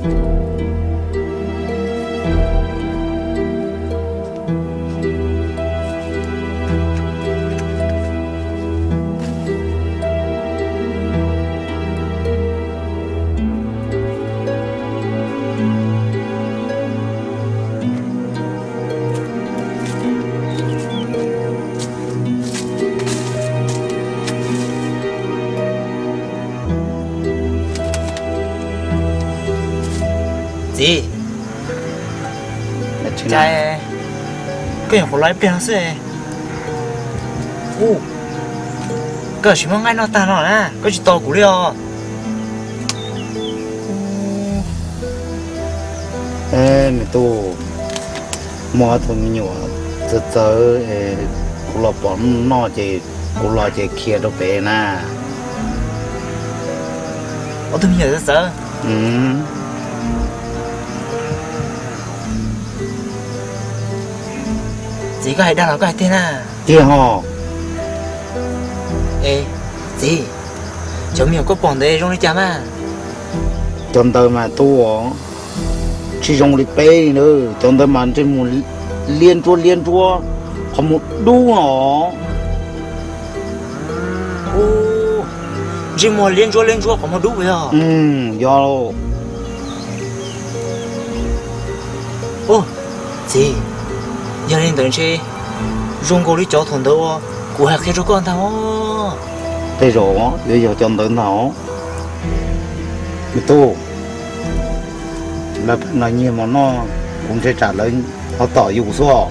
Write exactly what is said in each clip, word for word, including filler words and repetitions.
gì chạy cái nhà của lái bèn xe u cái gì mà ngay nó ta nó nè cái gì to của liao ê mày tu mua thôi mình nhổ giờ giờ cô lo bỏ nó chỉ cô lo chỉ kia đâu về nè ở tôi nhớ giờ ừ gì cái đang là cái tên à kia họ ê gì chúng mình có bọn đấy trong đi chả mà chọn đời mà tu chỉ dùng đi pay nữa chọn đời mà trên một liên chua liên chua không một đu họ ô chỉ một liên chua liên chua không một đu vậy à ừ do ô gì giờ nên tưởng chi dùng cô đi cho thằng đâu của hạt khi cho con thằng thế rồi bây giờ chọn đời nào cái tu là là nhiều mà nó cũng sẽ trả lời họ tỏ dụ số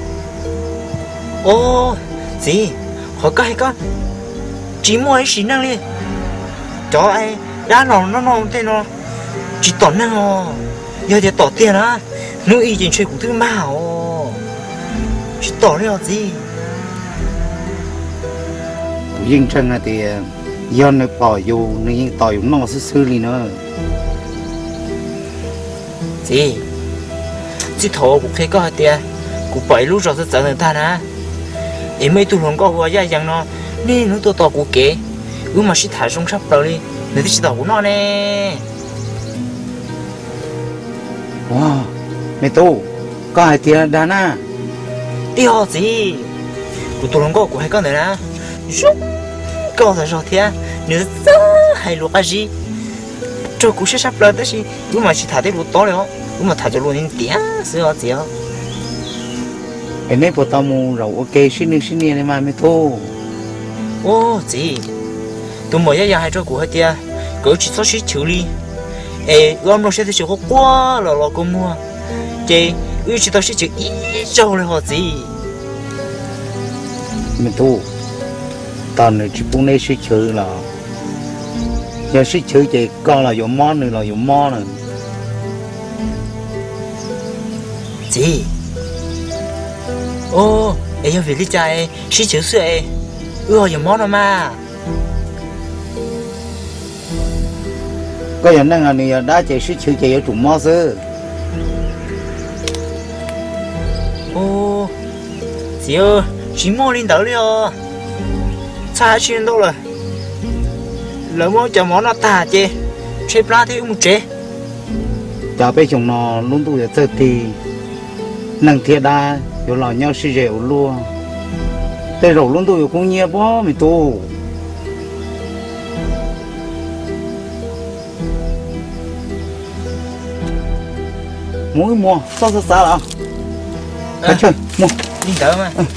ô gì họ cái con chỉ mua ấy xí năng đi cho ai đã nó nó nó thế nó chỉ tỏ năng à giờ thì tỏ tiền á nếu ý chuyện chơi cũng thứ mạo chỉ tỏ đi là gì riêng chân là thì do nó bỏ dù nó nhưng tỏ dùng nó sư sư đi nữa gì chỉ thổ cũng thấy có tiền cũng bảy lúc rồi sẽ trở thành ta nè em mấy tụi nó có vừa ra rằng nó nên nó tôi tỏ của kế cứ mà chỉ thả xuống sắp rồi đi nếu chỉ tỏ của nó nè wow mẹ tu có hai tiền đàn à đi họ gì của tụi nó có của hai con này nè giúp câu là rồi thế nếu rất hay lúc gì cho cũng sẽ sắp lên đó chứ cứ mà chỉ thả đến lúc to rồi cứ mà thả cho luôn những tiếng sữa gì á em ấy bộ tao mua rồi ok xin đi xin đi này mà mẹ tu ô gì tụi mới giờ hai cho của hai tia cứ chỉ số xử lý ê gom nó sẽ chịu quá là là cũng mua chị ư chỉ tao sẽ chịu ít cho là họ gì mẹ tu tao này chỉ muốn lấy sự chữ là giờ sự chữ chị con là dùng món nữa là dùng món nữa gì ô ê giờ về đi chạy sự chữ sữa ư họ dùng món nào mà có những năng anh này đã chạy sự chữ chị ở trùng món sư ô gì ơ chỉ mua lên tới rồi xa chuyện đâu rồi lỡ mua cho món nó tà chứ chế ra thì một chế chào bé chồng nó luôn tụi giờ thì năng thiệt đa rồi là nhau sẽ rượu luôn thế rồi luôn tụi cũng nhiều bó mày tu muốn mua sao sao sao nào à, chơi mua đi tới mà ừ.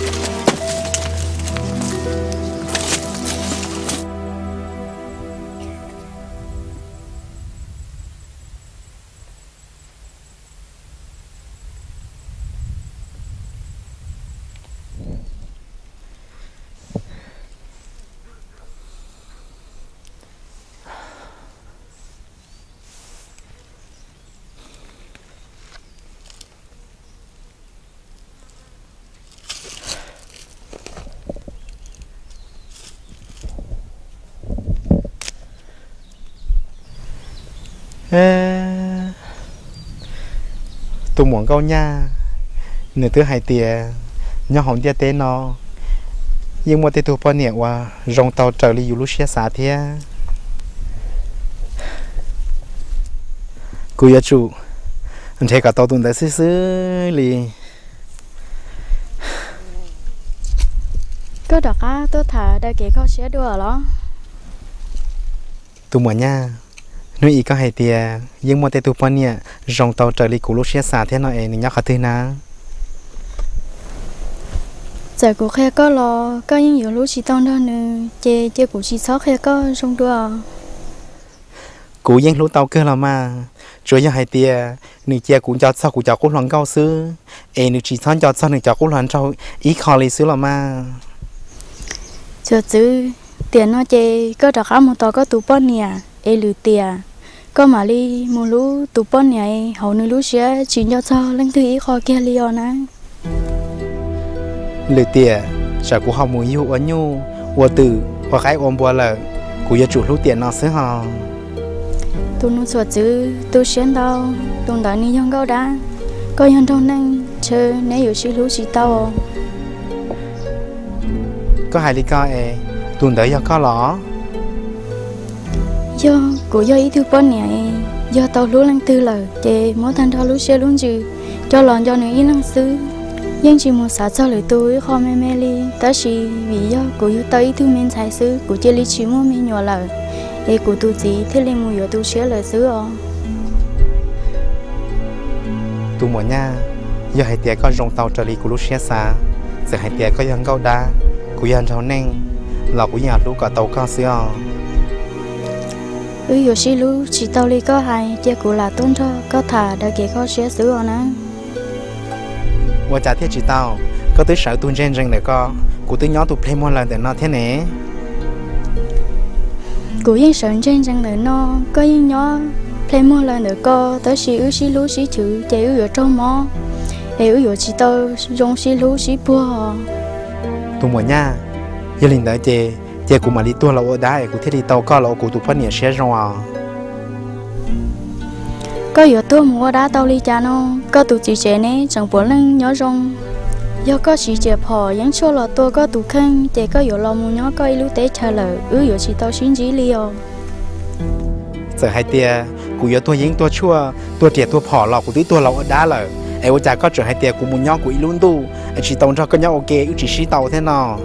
tôi muốn câu nha nửa thứ hai tia nhau hỏng tia tên nó nhưng mà tia tôi bao nhiêu qua rong tàu trở đi du lịch xa thế cú ya chủ anh thấy cả tàu tuần tới xứ xứ li có đợt á tôi thả đại kế khó xé đùa đó tụi mỏ nha nuôi ý có hai tia nhưng mà tụi tụi bọn nè rong tàu trở đi cú lúc xé xả thế nào em nhắc cả thứ na giờ cụ khe có lo có những nhiều lúc chỉ tao đó nữa chê chê cụ chỉ sót khe có rong đùa cú yên lúc tàu cơ là mà rồi giờ hai tia nữ chia cú cho sao cú cho cú loạn cao sư em nữ chỉ thon cho sao nữ cho cú loạn trâu ý khó lý sư là mà chờ chứ tiền nó chê có đặc á một tàu có tụ bọn nè em lừa tiền có mà đi một lú tụ bọn nè hầu nữ lú xé chỉ cho sao lên thứ ý khó kia liò nè lừa tiền chả cú học mùi yêu ở nhu vừa từ và cái ôm bùa là cú giờ chủ lúc tiền nó xứ hò tôi nói sợ chứ tôi xuyên đâu tôi đã đi nhông gạo đá có nhân trong năng chờ nếu有些路是到 có hai lý do e tuần tới giờ có lỏ do của do ý thứ bốn này do tàu lúa lăng tư là để mỗi thành thao lúa xe luôn chứ cho lòn cho nữ ý năng sư nhưng chỉ một xã cho lời tôi khó mê mê li đó chỉ vì do của yêu tới thứ men sai sư của chơi lý chỉ mua men nhỏ lời để của tôi chỉ thế lên mua yo tôi xe lời sư à tụi mỏ nha giờ hai tia có rong tàu trở đi của lúc xe xa giờ hai tia có dân gạo đá của dân trâu neng là của nhà lúc cả tàu cao xưa ừ yo xí lú chỉ tàu li có hai chơi của là tôn cho có thả đã kể khó xe sư à nè và trả thiết chỉ tao có tới sáu tuần trên rừng để co của tôi nhỏ tụi play một lần để nó thế này của những sợ trên rừng để nó có những nhỏ play một lần để co tới xí ứ xí lú xí chữ chạy ứ ở trong mỏ ứ ứ chỉ tao dùng xí lú xí bùa tụi mỏ nha giờ linh tới chè chè của mà đi tua là ở đá của thiết đi tàu co là của tụi phát nhẹ xe rồi có yếu tố mua đá tàu li cha nó có tụ chỉ chế này chẳng bốn lần nhỏ rong do có chỉ chế phò những số là tôi có tụ khăn để có yếu lo mua nhỏ có ilu tế trả lời ứ yếu chỉ tàu xin chỉ liều giờ hai tia của yếu tôi những tôi chua tôi trẻ tôi phò lọ của tí tôi lọ ở đá là ai ở cha có trở hai tia của mua nhỏ của ilu tu chỉ tàu cho có nhỏ ok ứ chỉ xí tàu thế nào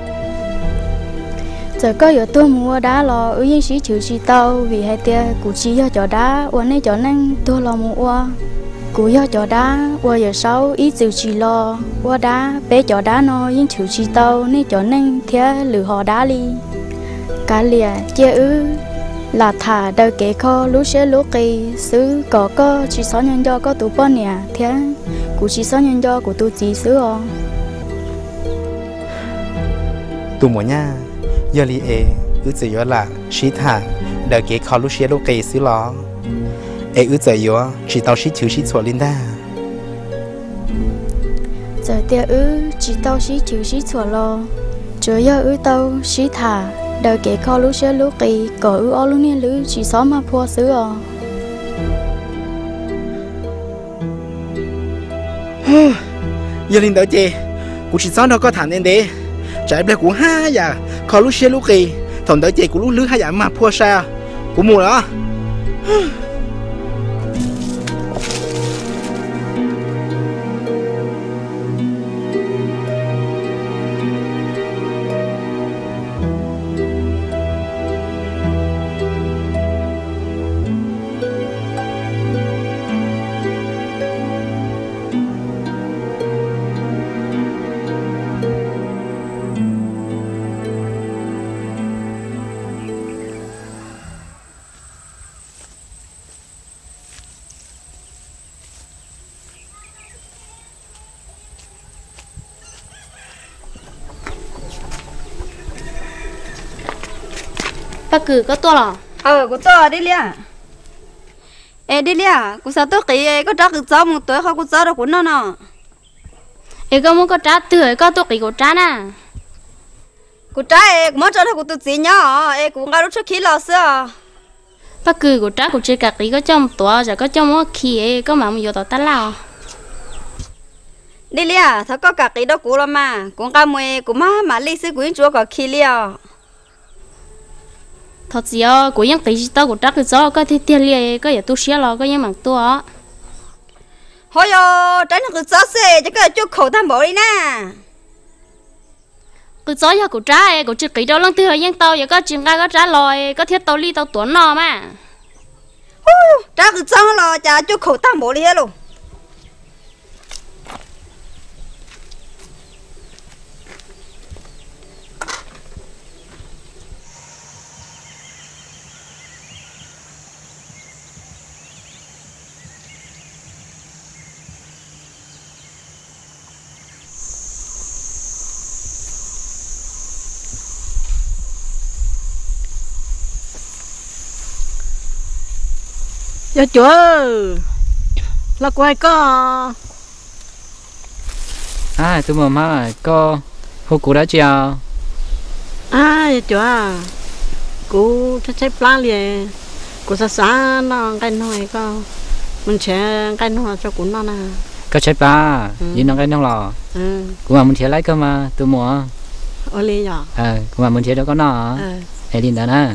giờ có yếu tố mua đá lo ứ những sĩ chữ chỉ tàu vì hai tia cụ chỉ do cho đá uốn này cho năng tôi lo mua uo cụ do cho đá uo giờ sáu ý chữ chỉ lo uo đá bé cho đá nó những chữ chỉ tàu này cho năng thế lử họ đá li cả lìa chia ứ là thả đời kế kho lú xe lú kỳ xứ có có chỉ sáu nhân do có tụ bọn nè thế cụ chỉ sáu nhân do của tụ chỉ xứ à tụi mỏ nha giờ li e ứ chỉ yếu là xí thả đời kế kho lúc xí lúc kỳ xí lọ e ứ chỉ yếu chỉ tao xí chữ xí chuột linh đa giờ tia ứ chỉ tao xí chữ xí chuột lo giờ giờ ứ tao xí thả đời kế kho lúc xí lúc kỳ có ứ ở lúc này lứ chỉ sáu mà phô xứ à giờ linh tới chê cụ chỉ sáu nó có thẳng nên đấy trái bè của hai giờ khó lúc xe lúc kỳ thằng tới chị của lúc lứa hai giờ mà phua sao của mùa đó bác cử có to lò ờ của tôi đi lia ê đi lia của sao tôi kỹ có chắc được cháu một tuổi không có cháu đâu của nó nọ ê có muốn có trả tuổi có tôi kỹ của trả nè của trả ê muốn cho nó của tôi gì nhá ê của ngay lúc trước khi lo xưa bác cử của trả của chơi cả kỹ có trong tuổi rồi có trong mỗi khi ê có mà nhiều tao ta lao đi lia thằng có cả kỹ đó của lo mà cũng cả mày của má mà lý sư của chúa có khi lia thật gì à của những tí tao của trắc cái gió có thể tiền liền có giờ tu sửa lo có những mảng tua thôi yo tránh cái gió xe cho cái chút khẩu tham bộ đi nè cái gió giờ của trái của chữ kỹ đâu lần thứ hai những tao giờ có chuyện ga có trả lời có thiết tao ly tao tuấn nó mà trắc cái gió lo chả chút khẩu tham bộ đi luôn cho chúa là quay có à tôi mà má có hồ cụ đã chào à chúa cú thích chơi plá liền cú sa sa nó cái nói có mình sẽ cái nó cho cú nó nè có chơi ba gì nó cái nó lò ừ cũng mà mình sẽ lấy cơ mà tôi mua ở liền rồi ờ cũng mà mình sẽ đâu có nó hay đi đó nè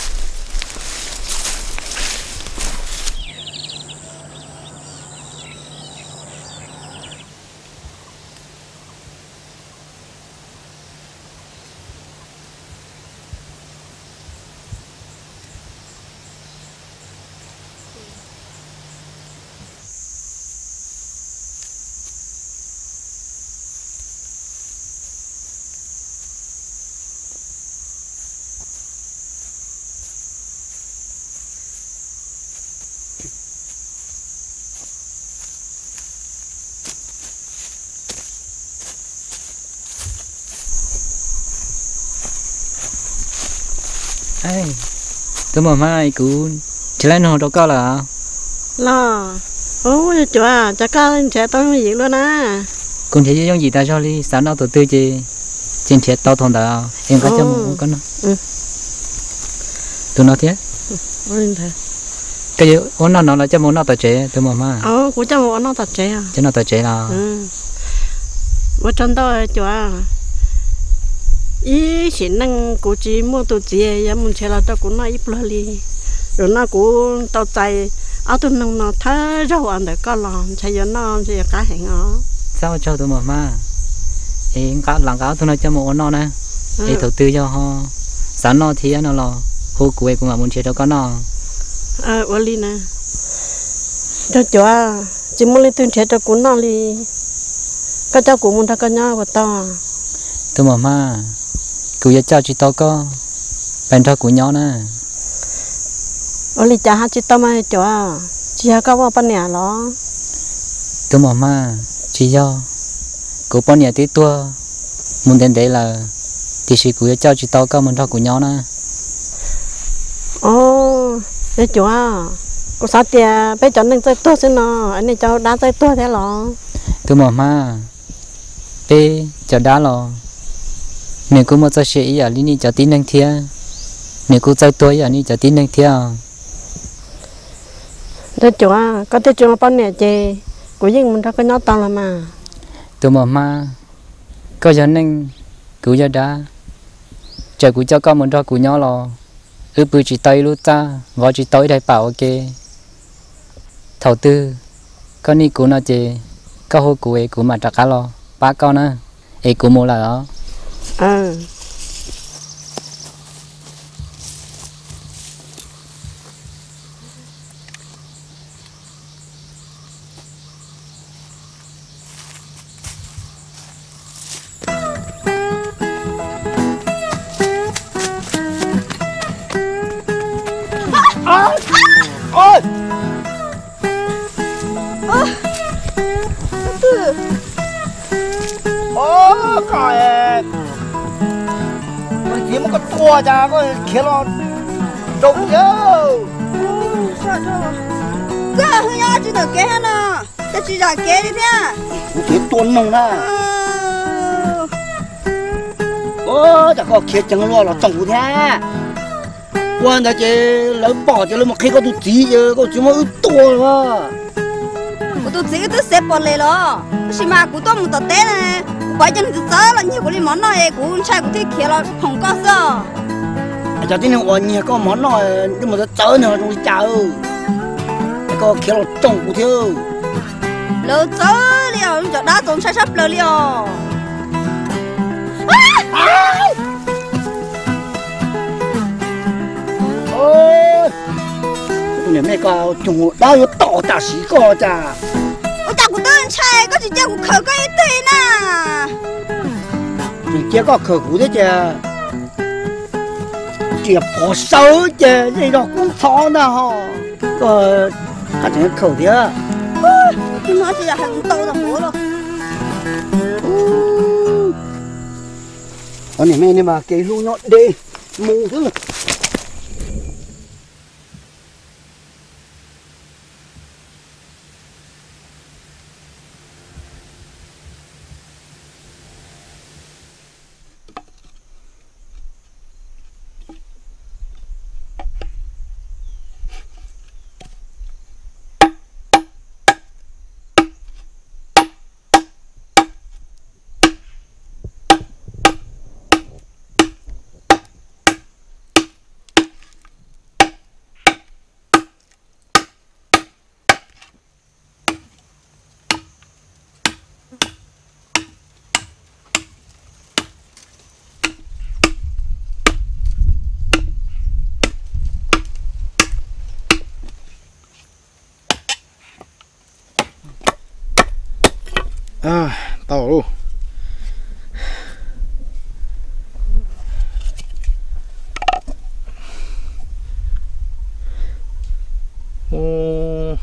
ấy tôi mà mai cũng chỉ lấy nó đâu có là lo ôi chúa à chắc có sẽ tôi gì luôn á cũng thấy giống gì ta cho đi sáng nào tổ tư chứ trên chết tao thằng đó em có cho một con ừ tôi nói thế ừ thế cái gì ôn nó nó là cho muốn nó tài chế tôi mà mai ờ cũng cho một nó tài chế à cho nó tài chế là ừ bữa trong đó chúa à ý xin năng cụ chỉ mua đồ gì ya muốn chơi là tao cũng nói ít lo đi rồi nó cũng tao chạy áo tôi nông nó thở rau ăn được có lòng chơi cho nó chơi cá hẹn ó sao cho tôi mà ma em cá làm cá tôi nói cho một nó nè để đầu tư cho họ sáng nó thì nó lo hồ quê cũng mà muốn chơi đâu có nó ờ ở đi nè cho chúa chỉ muốn lên tuyên chơi cho cũng nó đi các cháu cũng muốn thằng con nhỏ của tao tôi mà ma cứ giờ cho chị tao có bên đó của nhau nè ở đi cha hát chị tao mà chúa chị hát có bao nhiêu nhà đó tôi mà ma chỉ do của bao nhiêu tí tua muốn đến đấy là thì chỉ cứ cho chị tao có bên đó của nhau nè ồ để chúa cô sao tiền bây giờ nên chơi tua xin nó anh này cháu đã chơi tua thế lo tôi mà ma bé cho đá lo nếu cô muốn chơi gì à lý cho tin năng thia nếu cô chơi tôi à lý cho tin năng thia để chúa có thể chúa bao nhiêu chị của những mình đã có nhót tao là mà tôi mà ma có giờ nên cứu giờ đá chờ cứu cho con mình ra cứu nhau lo ư bự chỉ tay luôn ta gọi chỉ tới đây bảo ok thầu tư con đi cứu nó chị có hồ cứu ấy cứu mà trả cá lo ba con á ấy cứu mua là đó ờ ôi ô coi mình chỉ một cái tua cha có kia lo trông nhớ sao thôi cái hơi nhá chỉ được cái nè cái chỉ là cái đi thế cái tuôn mông na ô chả có kia chẳng lo là trông thế quan đó chứ lớn bỏ cho lớn mà khi có tụt gì giờ có chỉ mới tua mà của tôi chỉ tôi xếp bỏ lại lo chỉ mà của tôi một tờ té này bây giờ nó giờ là nhiều cái món này của trai của thích kia là không có sao giờ tí nữa ăn nhiều có món nào nhưng mà nó chớ nữa trong cái cháo có kia là trồng của thiếu lỡ chớ liều giờ đã trồng sai sắp lỡ liều ôi này mấy cái trồng đã có tỏ ta xí co cha ôi ta cũng đơn chạy có chỉ chơi cũng khởi cái thế nè chỉ chơi có khởi của thế cha chỉ bỏ sâu chứ gì đó cũng khó nào có hạt những khẩu thế nó chỉ là hàng tàu là bố rồi ở này mẹ này mà cái lu nhọn đi mù thứ à tao luôn ô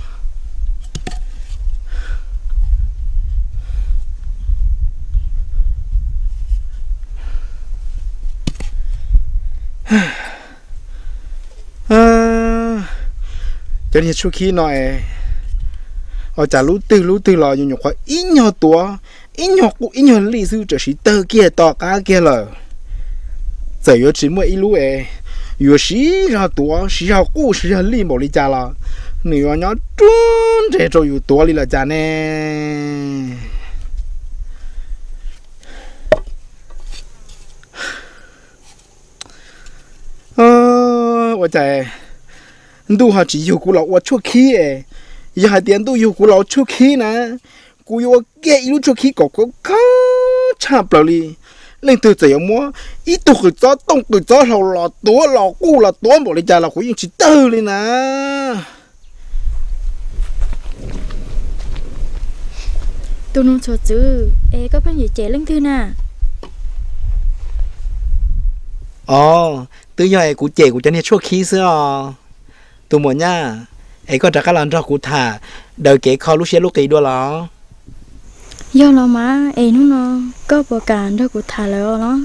à cho nên số khi nói ở chả lú từ lú từ lò nhung nhục khỏi ít nhỏ tua ít nhỏ cũng ít nhỏ lý sư chỉ tơ kia to cá kia là giờ yếu chỉ mới ít lú ấy yếu xí ra tua xí ra cũ xí ra lý một lý cha là nếu nhỏ trốn để cho yếu tua lý là cha nè ờ ở chả đủ họ chỉ yếu cũ là ở chỗ kia giờ hai tiền tôi yêu của lão chú khí nè, cô yêu cái yêu chú khí có có khá chạm vào đi, nên từ giờ mua ít tôi cứ cho tông cứ cho lão lão tua lão cũ lão tua một lấy ra là cô yêu chỉ tư đi nè. Tôi nói cho chứ, em có bao giờ trẻ lên thư nè. Ồ, từ giờ em cũng trẻ cũng cho nên chú khí xưa, tôi muốn nha. Ấy có chắc cái lần cho cụ thả đời kế kho lúc xe lúc kỳ đua lắm do nó má em nó có bộ cản cho cụ thả lại nó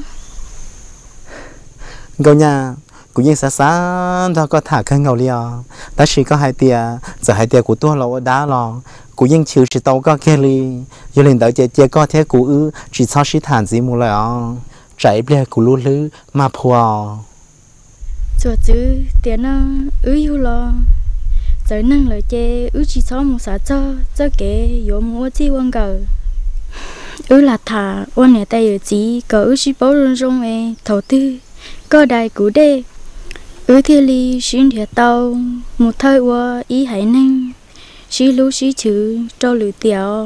câu nhà cũng như xa xa cho có thả khăn ngầu liò ta chỉ có hai tia giờ hai tia của tôi là đá lò cũng như chịu chỉ tàu có kia li giờ lên tới chơi chơi có thế cụ ư chỉ sau chỉ thản gì mua lại chạy bia cụ lú lứ mà phùa cho chứ tiền nó ư yêu lo giờ năng lời chê ư chỉ xóa một xã cho cho kể dỗ mua chi quan cờ ư là thả quan nhà tay ở chỉ cờ ư chỉ bảo rong rong ấy thầu tư có đại cú đê ư thiên li xin thiệt tàu một thời qua ý hải năng xí lú xí chữ cho lử tiểu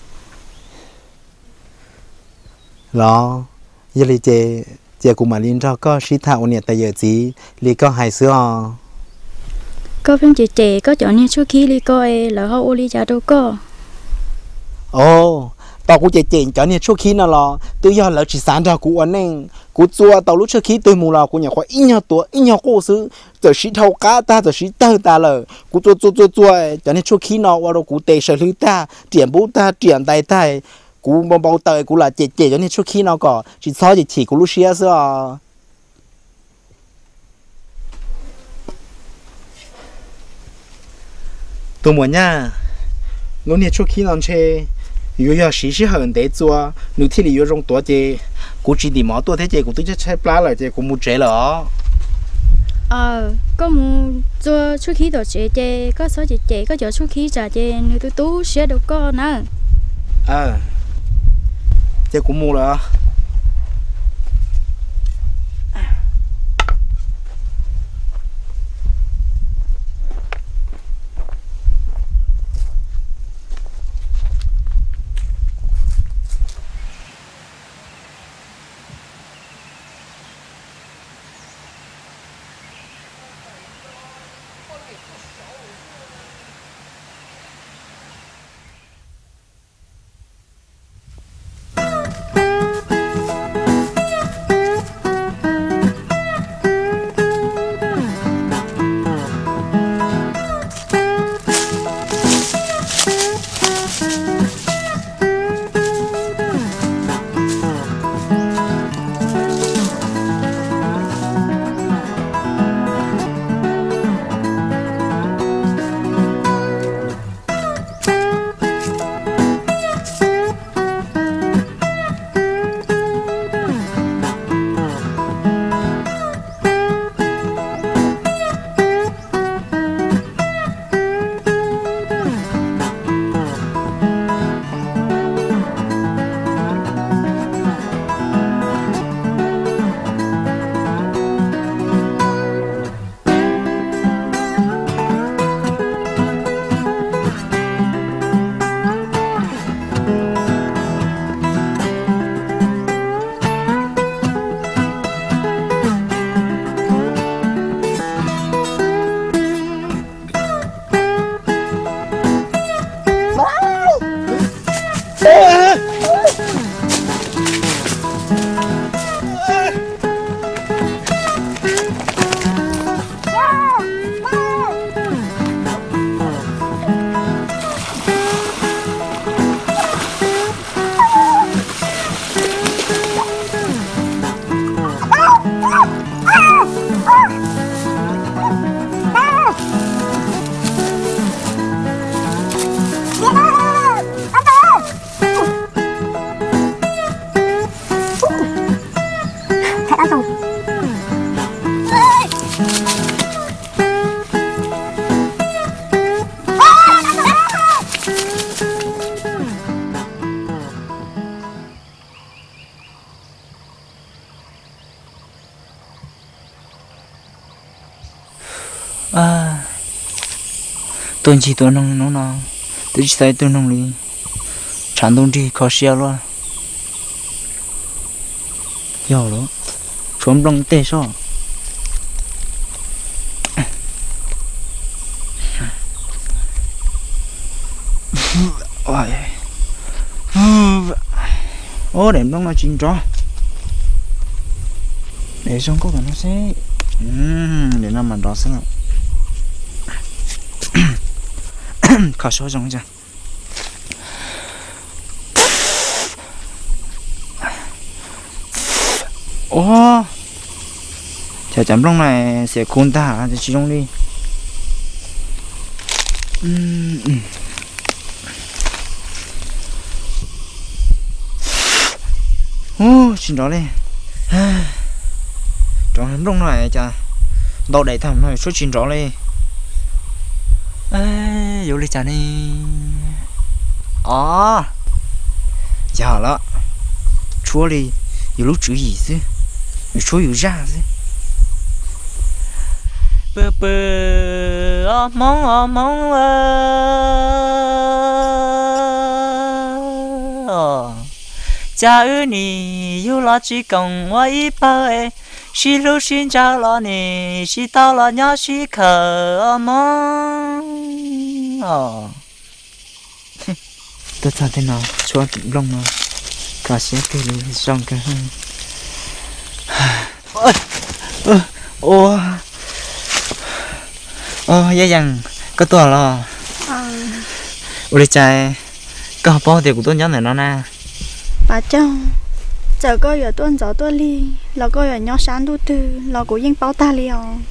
lo giờ li chê chê cụ mà liên cho có xí thả quan nhà tay ở chỉ li có hai xưa có phim trẻ trẻ có chọn như số khi đi coi là họ ô li trả đâu có ồ tao cũng trẻ trẻ chọn như số khi nào lo từ giờ là chỉ sáng ra cụ anh nên cụ chua tao lúc trước khi từ mù là cụ nhà khoa ít nhau tuổi ít nhau cô xứ giờ xí thâu cá ta giờ xí tơ ta là cụ chua chua chua chua chọn như số khi nào qua đâu cụ tê sợ thứ ta triển bút ta triển tay ta cụ bao bao tờ cụ là trẻ trẻ chọn như số khi nào có chỉ so chỉ chỉ cụ lúc xưa xưa tôi muốn nha, lúc này trước khi làm chơi, yêu yêu xí xí hơn để做，你天里有种多些，估计你毛多些些，估计就吃不来了，这估冇吃了。 ờ có một cho trước khi đồ chế chế có số chế chế có chỗ trước khi trả chế nếu tôi tú sẽ được có nữa ờ thế cũng mua rồi tuần chỉ tuần nông nó nó tôi chỉ thấy tuần nông đi chẳng tuần chỉ khó xia luôn giàu đó trốn đông tê sao ôi ô để đông nó chín cho để xong có cả nó sẽ để nó mà đó sẽ là khó số giống chứ ô chả chấm trong này sẽ cuốn ta thì chỉ trong đi ô xin đó đi trong trong này chả đâu để thầm này số chín rõ đi ê vô đi chả đi à giờ đó chúa đi有lúc chữ gì chứ chúa有ra chứ bơ bơ à mong à mong à cha ơi nì yêu là chỉ cần我一百是路寻找了你是到了鸟时刻梦哦tôi sao thế nào cho tụi lông nào cả sẽ kêu lên xong cả ôi ô ô dạ dằng có tuổi lo ôi trai có bao tiền của tôi nhớ này nó na bà chồng giờ có giờ tuần giờ tuần li là có giờ nhỏ sáng đu tư là của yên bao ta li à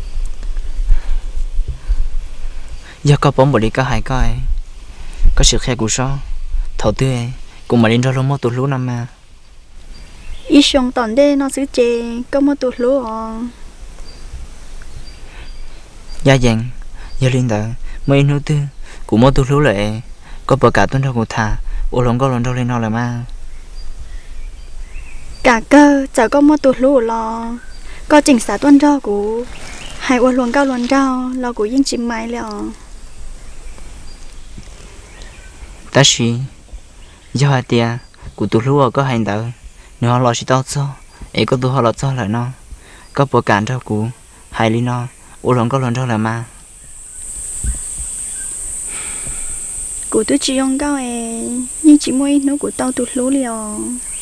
giờ có bóng body có hai coi có sự khe của sao thầu tư cùng mà đến cho nó một tụt lúa năm mà ít xong tòn đây nó xử chè có một tụt lúa à dạ dàng giờ lên đó mấy nô tư của một tụt lúa lại có bờ cả tuần đâu của thà ô lòng có lòng đâu lên nó là mà cả cơ giờ có một tụt lúa lo có chỉnh xả tuần rau của hai ô luồng cao luồng rau lo của yên chim mai了 ta chỉ do hai tia của tụt lúa có hành động nếu họ lo chỉ tao cho ấy có tụi họ lo cho lại nó có bữa cản rau của hai lý nó ô lòng có lòng rau là mà của tôi chỉ用高诶nhưng chỉ mỗi nó của tao tụt lúa liao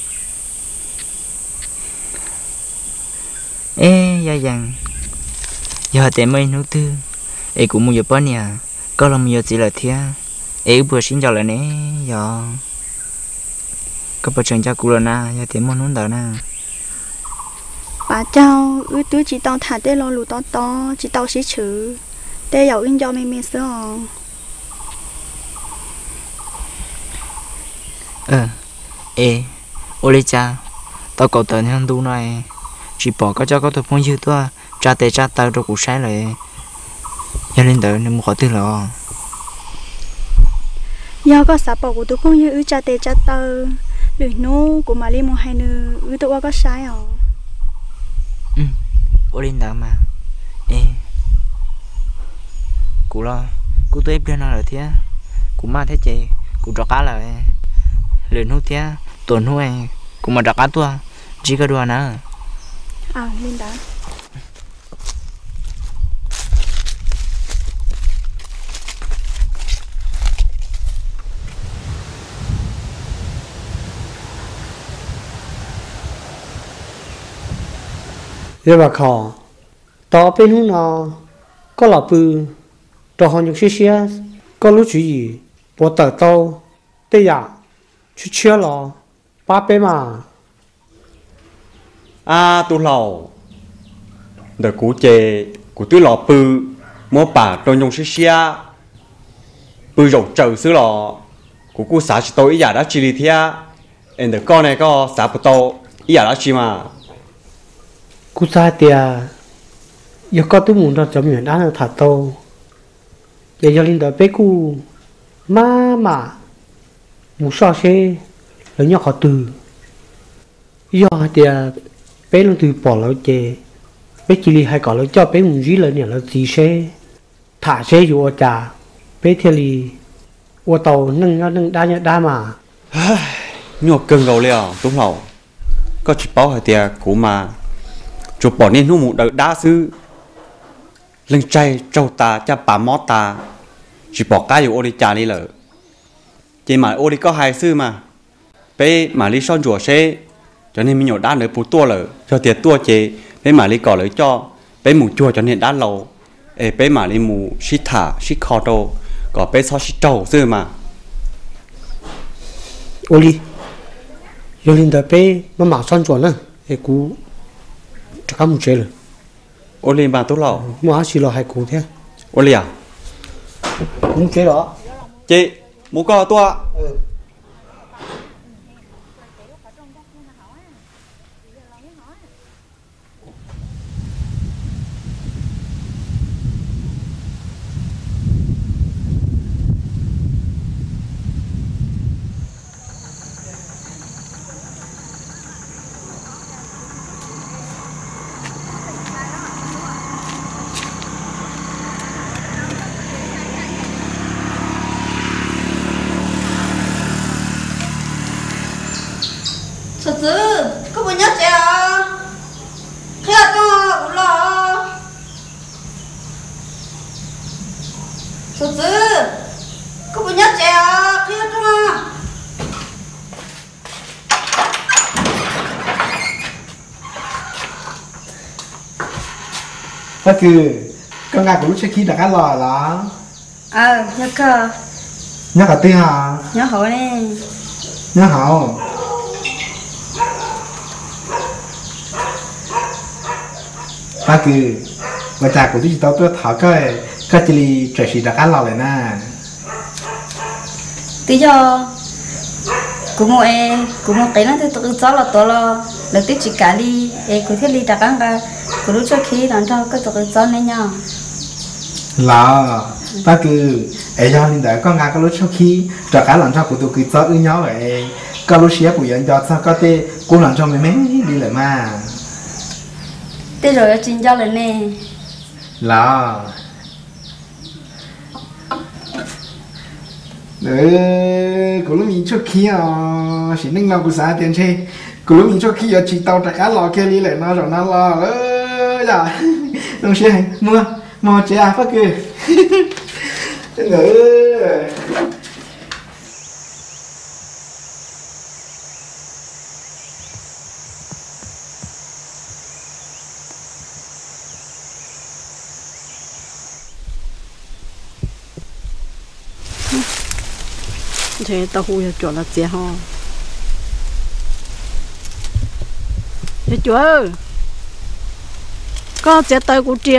ê dạ dàng giờ để mấy nấu tư ấy cũng mua nhiều bao nhiêu có làm nhiều gì là thế ấy bữa xin cho lại nè giờ có bữa trường cho cụ là na giờ để món nón đỡ na bà cháu ư tôi chỉ tao thả tê lo lù to to chỉ tao xí chữ tê giàu in cho mẹ mẹ sữa ờ ê ô lê cha tao cầu tận hơn tu này chỉ bỏ cái cho có tôi phong dư tôi cha tê cha tao rồi cũng sai lại giờ lên đỡ nên mua khỏi tư lo giờ có sạp bỏ của tôi phong dư ư cha tê cha tao lười nô của mà li một hai nữ ư tôi có sai à ừ ô lên đỡ mà ê cụ lo cụ tôi ép lên nó rồi thế cụ ma thế chị cụ trọ cá lại lười nô thế tuần nô ấy cụ mà trọ cá tua chỉ có đùa nữa à lên đỡ rồi bà khò tao bên hôm nào có lọ bự tao học những xí có lúc chú gì bỏ tờ tao tây giả chú chưa lọ ba bé mà à tu lầu đợt cú chè của tôi lọ bự mua bà tao nhung xí xí bự rộng trời xứ lọ của cô xã chỉ tôi ý giả đã chỉ đi thia em đợt con này có xã bự tao ý giả đã chỉ mà cú sai tiệt giờ có tôi muốn ra chấm nhận ăn là thả tàu giờ giờ linh đó bé cú má mà muốn sao xe lấy nhau họ từ giờ tiệt bé luôn từ bỏ lỡ chè bé chỉ li hay có lỡ cho bé muốn gì lỡ nhỉ lỡ gì xe thả xe vô trà bé thì lì ô tàu nâng nâng đa nhớ đa mà nhọ cưng gầu liao đúng lầu có chỉ bảo hai tia cũ mà chụp bỏ nên hú một đợt đá sư lưng chay trâu ta cha bà mót ta chỉ bỏ cáiอยู่ô đi trà đi lợ chỉ mà ô đi có hai sư mà bé mà đi son chùa xe cho nên mình nhổ đá nữa bù tua lợ cho tiền tua chế bé mà đi cỏ lấy cho bé mù chùa cho nên đá lầu ê bé mà đi mù xít thả xít kho đồ có bé so xít trâu sư mà ô đi yo linh đó bé mà mặc son chùa nữa ê cú chắc không chơi rồi ô đi mà tốt lầu mà chỉ là hai cú thế ô đi à không chơi đó chị muốn có tua Sư tử, có bao nhiêu trẻ à? Khi là con cũng lo. Sư tử, có bao nhiêu trẻ à? Khi là con. đó cứ con ngài của lúc trước khi đã cá lò là Ờ, nhớ cơ. nhớ cả tiếng hả Nhớ hỏi nè. nhớ hảo đó cứ và cha của tôi tao tôi thảo cái cái chỉ trở chỉ đã cá lò lại nè Tí cho cũng một em cũng một cái nó thì tự cho là tôi lo được tiếp chỉ cả đi em cứ thiết đi đặt ăn cả cứ lúc trước khi làm cho cái tự cho nên nhau là ta cứ ấy cho nên đấy con ngài có lúc trước khi trả cá làm cho của tôi cứ cho ư nhau vậy có lúc xía của dân cho sao có thể cũng làm cho mấy mấy đi lại mà thế rồi chính cho lên nè là ừ của lúc mình trước khi à chỉ nên làm của xã tiền chơi của lúc mình trước khi ở chỉ tàu trả cá lò kia đi lại nó rồi nó lo ơ dạ đồng chí mua mua chế à phát kì ừ thế tao hui chỗ là gì ho thế chúa có chế tay của chia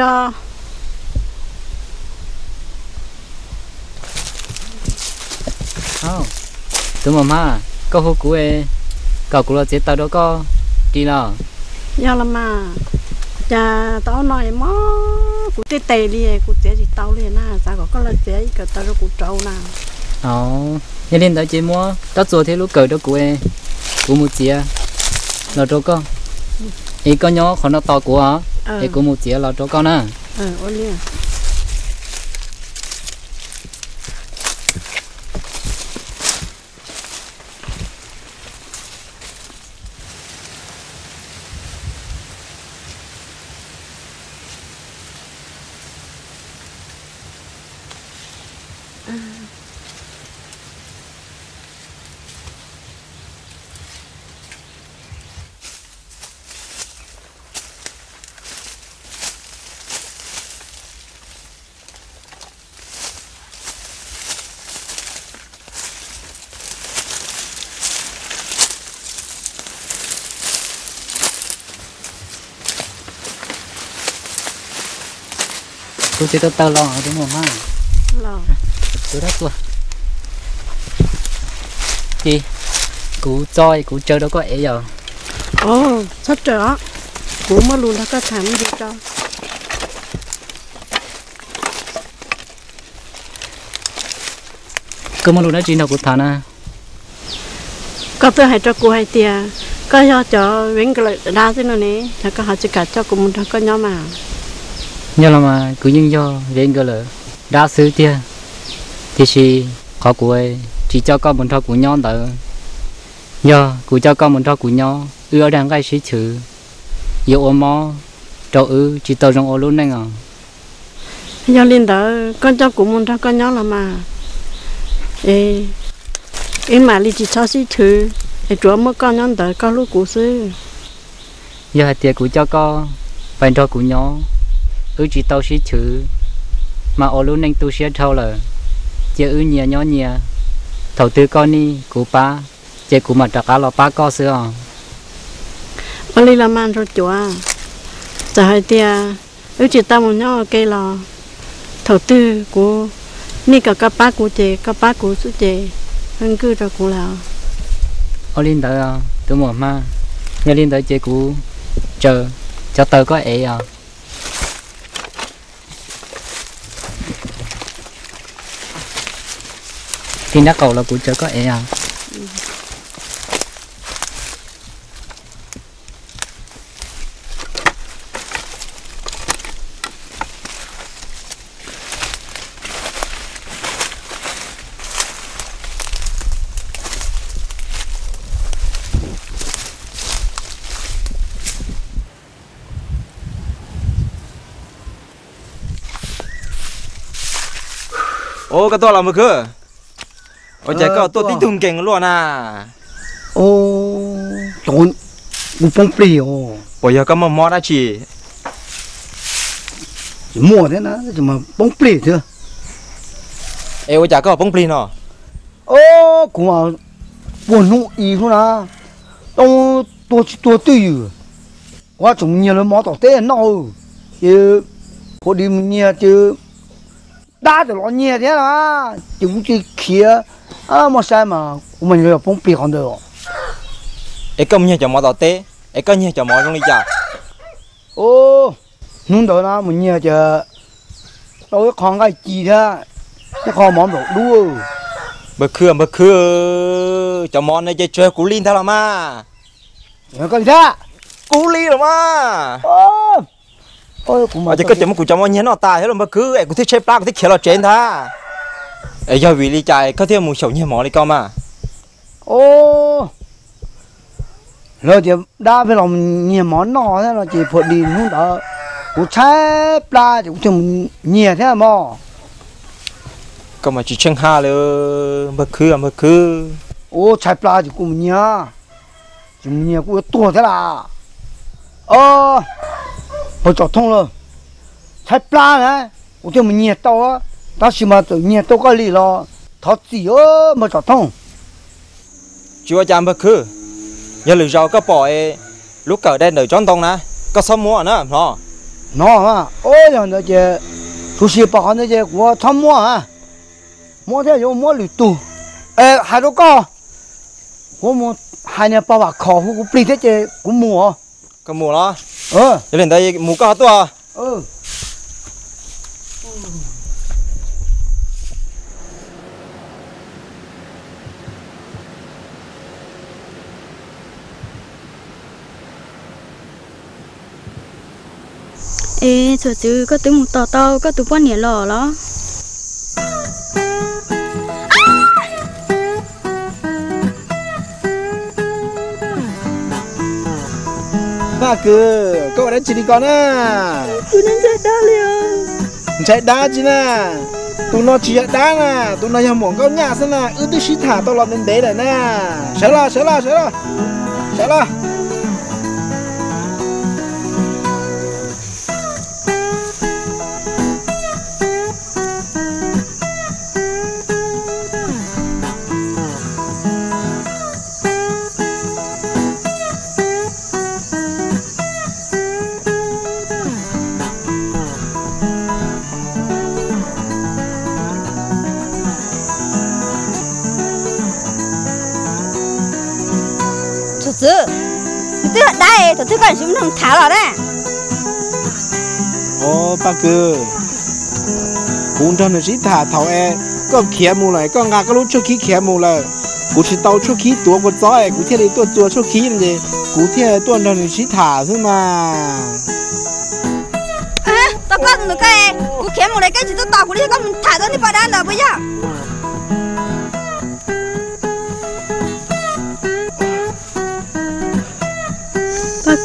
không tụi mà má có hô của em cậu cũng là chế tao đó có đi nào giờ là mà cha tao nói mó của tê tê đi của chế gì tao liền na sao có có là chế cái tao đó của trâu nào ồ nhân lên đó chế mua tao做thế lúc cởi đó của em của một chia là chỗ con ý con nhỏ còn nó to của hả thì của một chia là chỗ con à ờ ôn liền tôi chỉ tao tao lo ở đúng không má lo tôi đã tua chị cú chơi cú chơi đâu có ấy giờ ồ sắp trở cú mà luôn đã có thằng gì cho cơ mà luôn đã chỉ nào cú thằng à có tôi hay cho cô hay tiền có cho cho viên cái lợi đa thế nào nè cho có họ chỉ cả cho cùng một có nhau mà nhớ là mà cứ nhưng do về cái là đa số tiền thì chỉ khó của ấy chỉ cho con muốn cho của nhau đỡ nhờ của cho con muốn cho của nhau ưa đang cái sĩ chữ yêu ôm mò cho ư chỉ tao trong ô luôn này à do linh đỡ con cho của muốn cho con nhau là mà ê ê mà li chỉ cho sĩ chữ ê chúa mới con nhau đỡ con lúc của sư giờ hạt tiền của cho con phải cho của nhau ư chỉ tao sĩ chữ mà ô luôn nên tu sĩ thâu là chỉ ư nhẹ nhỏ nhẹ đầu tư con đi của ba chỉ của mặt trạc là ba có xưa ở đây là man rồi chúa giờ hai tia ư chỉ tao một nhau cây lò đầu tư của ni cả các bác của chị các bác của chú chị hơn cứ cho của là ở linh đó tôi muốn mà nghe linh đó chị của chờ cho tớ có ấy à thì nó cầu là của chờ có ấy à ô cái to là mực cơ ô chạy có tôi tính thùng kèn luôn à ô trốn một phong bì ô bây giờ có mà mò đã chỉ chỉ mua thế nào chỉ mà phong bì chưa ê ô chạy có phong bì nó ô cũng mà buồn nụ ý thôi à tôi tôi tôi tôi quá chúng nhiều lắm mỏ tỏi tê nó chứ có đi nhiều chứ đá thì nó nhiều thế là chúng chỉ kia à mà sai mà mình rồi phong bì còn được ê có nhiều cho mò tỏi tê ê có nhiều cho mò trong đi chả ô nung đó là mình nhiều chứ tôi còn cái gì thế cái kho món đồ đua bơ khưa bơ khưa cho mò này chơi chơi cú linh thế là mà cái gì thế cú linh là mà ô ôi cũng mà chỉ có chấm của chấm nhớ nó ta hết rồi mà cứ ấy cũng thích chơi plak cũng thích खेल ở trên tha ấy giờ vì lý chạy có thêm một số nhiều món đi con mà ô rồi thì đa về lòng nhiều món nọ thế là chỉ phụ đi luôn đó cũng chơi plak cũng thêm nhiều thế mà còn mà chỉ chân ha rồi mà cứ mà cứ ô chơi plak thì cũng nhiều chỉ nhiều cũng to thế là ơ bây giờ thông rồi thái pla này cũng cho mình nhiệt tao á ta chỉ mà tự nhiệt tao cái gì lo thoát gì ơ mà giờ thông chưa chạm bậc khứ giờ lười rau có bỏ lúc cởi đen đời tròn tông nè có sắm mua nữa nó nó à ôi giờ nó chơi chú sĩ bảo nó chơi của thăm mua à mua theo dùng mua lười tù ê hai đứa con của mua hai nhà bảo bảo khó của plei thế chơi của mua có mua đó ờ giờ lên đây mua có tua ừ ê thật sự có tiếng một tò tao có tụi con nhẹ lò đó ba cứ có đến chỉ đi con à tụi nó chạy đá liền chạy đá chứ nè tụi nó chỉ chạy đá nè tụi nó nhầm mỏng câu nhà xem nè ư tôi xí thả tao lọt đến đấy này nè sợ lo sợ lo sợ lo sợ lo chứ tôi đây tôi tôi cần chúng thằng thả vào đấy ô ba cứ cũng cho nó chỉ thả thầu e có khía mù lại có ngà có lúc cho khí khía mù lại cũng chỉ tàu cho khí tua của gió e cũng theo đi tua tua cho khí làm gì cũng theo tua cho nó chỉ thả thôi mà à tao con được cái cũng khía mù lại cái gì tôi tao cũng đi con thả nó đi vào đây là bây giờ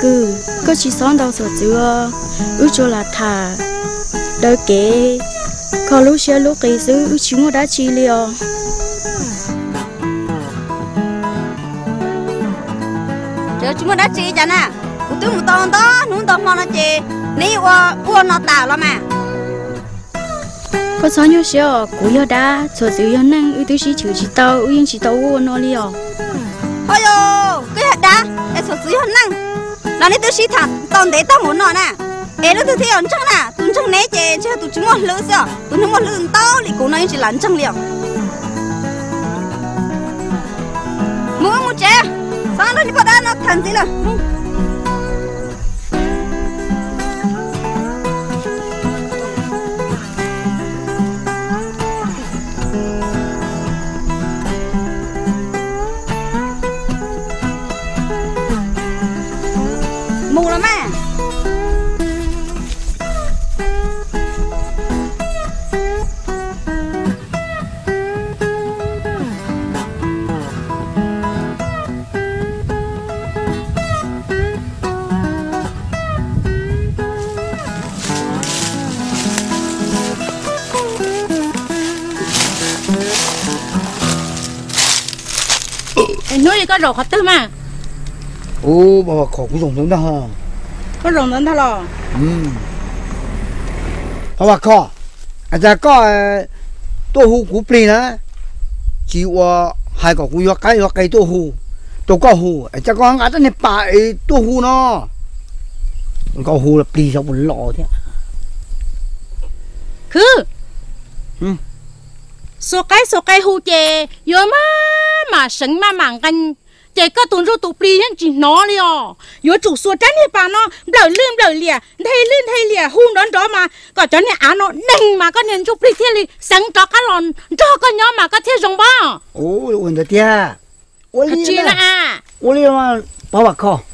cứ có chỉ sống đâu sợ chưa ước cho là thà đỡ kế khó lúc xưa lúc kỳ xứ ước chỉ mua đã chi liều giờ chúng ta chỉ cho nè, cụ tôi một tông đó, nún tông nó chỉ, ní qua qua nó tạo là mà. có sao nhiêu xíu, cụ yêu đã, cho sự yêu năng, ưu tú sĩ chịu chỉ tao, ưu yên chỉ tao qua nó liều. Ôi yo, cái hạt đã, em cho sự yêu năng, nó ní tôi sĩ thằng, tao để tao muốn nó nè, em nó tôi thấy ổn chắc nè, tôi chẳng né chè, chứ tôi chỉ muốn lừa sao, tôi không muốn lừa tao, thì cụ nói chỉ làm chẳng liều. Mua một chè. Sao nó đi vào đó nó thành gì là mù lắm à. Nói gì có rổ khó tư mà. Ô, bà bà khó cũng dùng đó hả? Có rổ đến thôi lò. Ừ. Bà bà khó. À cha có tô hù cú plì nè. Chỉ qua hai cái cú yo cái yo cái tô hù. Tô có hù. À cha có ngã trên này bà tô hù nó. Có hù là plì sao một lọ thế. Khứ. Ừ. Số cái số cái hù chè yo mà mà sống mà mảng canh chạy các tuần rồi tụ plì hen chỉ nó đi à, yo chủ số tránh thì bà nó đợi lươn đợi lìa, thay lươn thay lìa hùn đón đó mà, có cho nên án nó đành mà có nên chụp plì thế li sáng cho các lon cho các nhóm mà có thế giống bao. Ô, ổn được tia. Ô li à. Ô li mà bảo bà khó.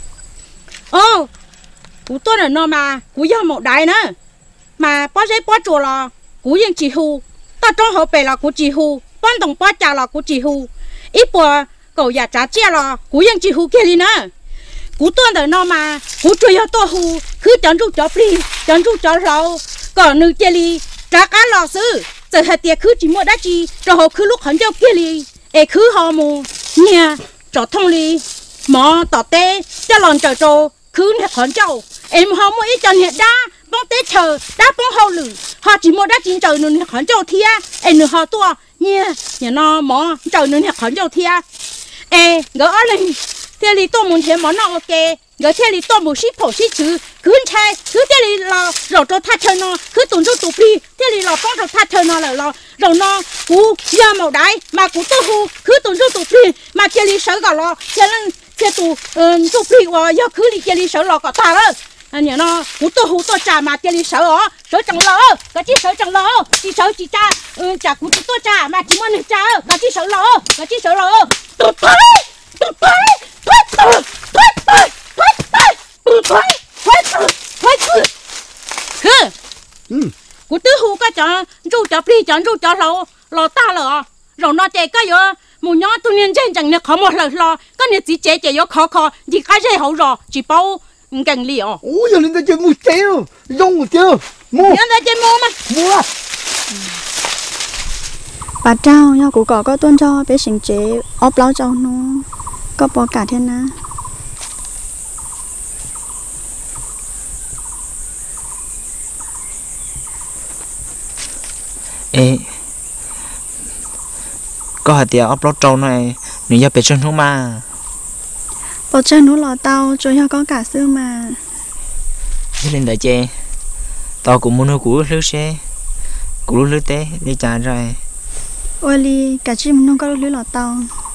Ô, cú tôi là nó mà cú yêu một đại nữa, mà bao giấy bao chùa là cú yên chỉ hù, ta trong hậu bể là cú chỉ hù, ban đồng bao trà là cú chỉ hù, ít bữa cậu già trả chia là cú yên chỉ hù kia đi nữa, cú tôi là nó mà cú chơi yêu tôi hù, cứ chọn rút chó pli, chọn rút chó rau, còn nữ kia đi trả cá lò sư, giờ hạt tiệt cứ chỉ mua đá chi, rồi họ cứ lúc hắn cho kia đi, ê cứ họ mù, nha, cho thông đi, mò tỏ tê, cho lòn trở trồ, cứ nè hắn châu, em họ mua ít cho nè đá. Bông tết chờ, đá bông hậu lử, họ chỉ mua đá chín trời nên họ châu thia, em nữa họ tua, nha, nhà nó mỏ trời nên họ châu thia, ê, gỡ lên, thế thì tôi muốn thêm món nào ok, gỡ thế thì tôi muốn ship phổ ship chứ, cứ chạy, cứ thế thì là rồi cho thắt chân nó, cứ tuần cho tụt đi, thế thì là phong rồi thắt chân nó là là rồi nó cú ra màu đáy, mà cú tôi hú, cứ tuần cho tụt đi, mà thế thì sợ cả lo, thế nên thế tụ tụt đi và giờ cứ đi thế thì sợ lo cả ta đó. Anh nhớ nó cú tôi hú tôi trả mà tiền đi sợ ó sợ chẳng lỡ cái chỉ sợ chẳng lỡ chỉ sợ chỉ trả ừ, trả cú tôi trả mà chỉ muốn trả cái chỉ sợ lỡ cái chỉ sợ lỡ tụt tới tụt tới tụt tới tụt tới tụt tới tụt tới tụt tới tụt tới hừ cú tôi hú cái chả rú chả pli chả rú chả lỡ lỡ ta lỡ rồi nó chạy cái gì một nhóm tôi nên chân chẳng được khó một lần lo cái này chỉ chạy chạy yếu khó khó chỉ cái gì hậu rồi chỉ bao gần li à? Ôi giờ lên đây chơi mua chéo, rong một chéo, mua. Lên đây chơi mua mà. Mua. Bà trao nhau cũng có có tuân cho bé sinh chế ốp láo cho nó có bỏ cả thiên na. Ê, có hạt tiệt ốp láo trâu này, nếu như bé chân không mà. Bỏ chân nó lò tao cho nhau có cả xương mà. Thế nên đợi chê, tao cũng muốn nuôi củ lứa xe, củ lứa té đi trả rồi. Ôi li, cả chim nó có lứa lò tao.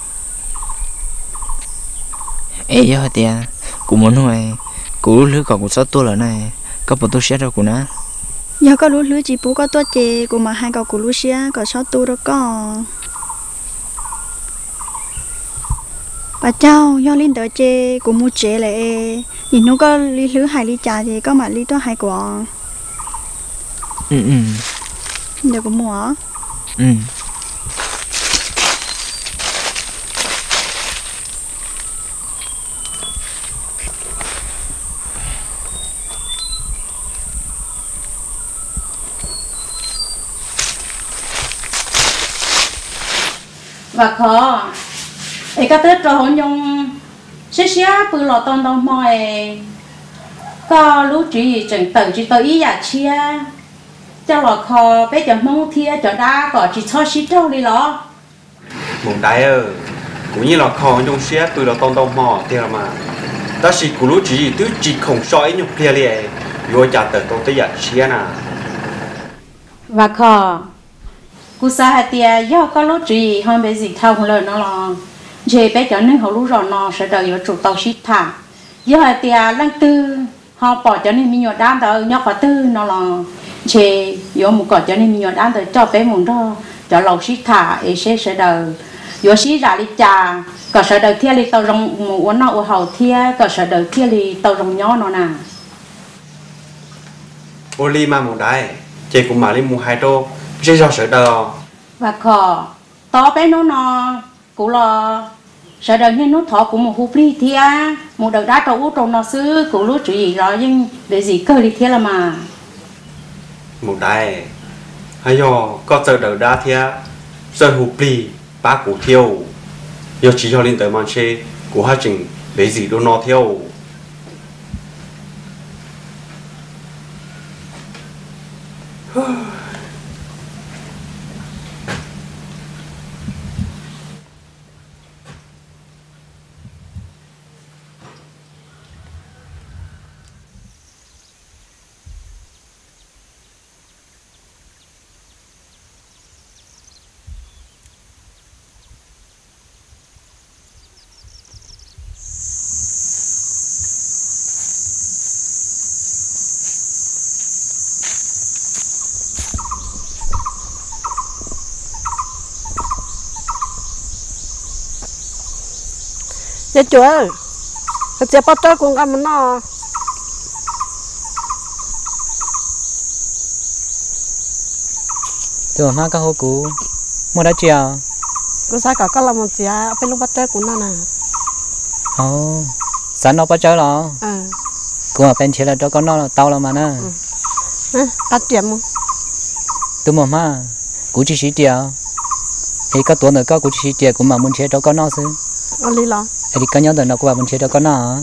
Ê giờ hạt tiệt, cũng muốn nuôi củ lứa còn cũng sáu tuổi rồi này, có một tuổi xe rồi cũng á. Giờ có lứa lứa chỉ bố có tuổi chê, cũng mà hai cậu củ lứa xe có sáu tuổi đó có. Bà cháu do linh đỡ chê cũng mua chê lại nhìn nó có lý lứa hai lý trà thì có mà lý đó hai quả. Ừ ừ. Giờ cũng mua. Ừ. và khó ấy các tết rồi hôn nhung xí xí bự lọ tông tông mồi có lũ chỉ chẳng tự chỉ tự ý giả chia cho lọ khó bé chẳng mong thia cho đa có chỉ cho xí trâu đi lọ mùng đáy ơ cũng như là khó nhung xí bự lọ tông tông mò thế là mà ta chỉ của lũ chỉ tứ chỉ không soi nhung kia liền vô trả tự tôi tới giả xí nà và khó cú sa hạt tia do có lúa gì hôm bây giờ thâu lời nó là về bé cho nên họ lúa rồi nó sẽ đợi vào chủ tàu ship thả do hạt tia lăng tư họ bỏ cho nên mình nhọ đám tới nhọ quả tư nó là về vô một cỏ cho nên mình nhọ đám tới cho bé muốn đó cho lầu ship thả ấy sẽ sẽ đợi vô ship ra đi trà có sẽ đợi thiên li tàu rồng một nó ở hậu thiên có sẽ đợi thiên li tàu rồng nhỏ nó nè Oli mà mùng đáy chị cũng mà lên mùng hai đô chỉ do sợ đờ và khó to bé nó nó cũng là sợ đờ như nó thọ cũng một hộp ly thia một đợt đá trâu trâu nó xứ cũng lúc chuyện gì rồi nhưng để gì cơ ly thia là mà một đại hay do có sợ đờ đá thia sợ hộp ly ba củ thiêu do chỉ cho lên tới màn xe của hai trình để gì đâu nó thiêu Dạ chúa ơi, chị bắt cho con ăn nó. Tôi mà có hô cú, mua đã chiều. Cô sai cả có làm một chị à, phải lúc bắt cho con nó nè. Ồ, sẵn nó bắt cho lo. À. Cú mà bên chiều là cho con nó là tao là mà nè. Ừ, bắt điểm không? Tôi mà mà, cú chỉ xí chiều. Thì có tuổi nữa có cú chỉ xí chiều cũng mà muốn chiều cho con nó xứ. Ở lý lo. Thì có nhớ tới nó của bà muốn chơi cho con nó.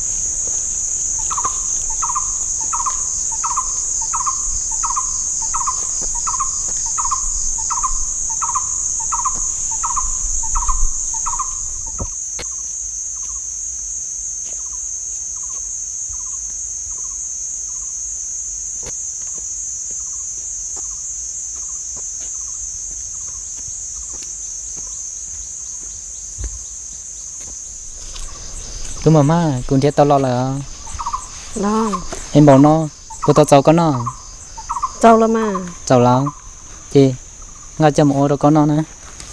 Đúng mà má, cũng chết tao lo là lo. Em bảo nó, cô tao cháu con nó. Cháu là mà. Cháu là chị, ngay cho một ô đó con nó nè.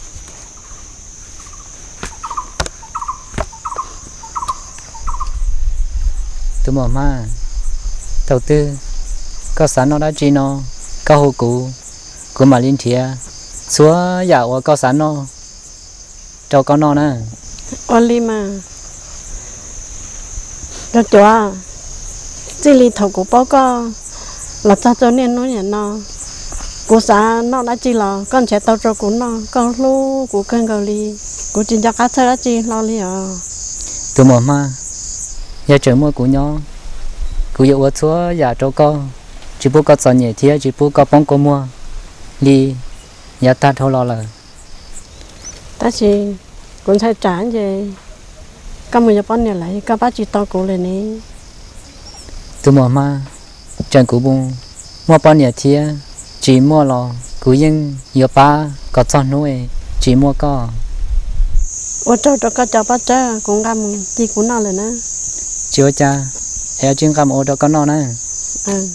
Đúng mà má, đầu tư, có sẵn nó đã chi nó, có hồ cụ, của mà liên thịa, xóa dạo có sẵn nó, cho con nó nè. Oli mà. Cho chúa chỉ li thầu của bố có là cha cho nên nó nhỉ nó của xã nó đã chỉ là con trẻ tao cho của nó con lu của con gà li của chính gia cá chơi đã chỉ lo li à tụi mồm mà giờ trở mua của nhau của yêu ở chúa giả cho con chỉ bố có sợi nhẹ thiệt chỉ bố có bông có mua li nhà ta thâu lo là ta chỉ cũng thấy trả gì các mình nhập này lại các bác chỉ to cổ lên này tụi mồm mà chẳng của bông mua bao nhiêu thiệt chỉ mua lo của những yêu ba có chọn nuôi chỉ mua có ở chỗ đó có cho bác cha cũng làm gì cũng nào lên nè chưa cha em chuyên làm ở đó có nó nè ừ.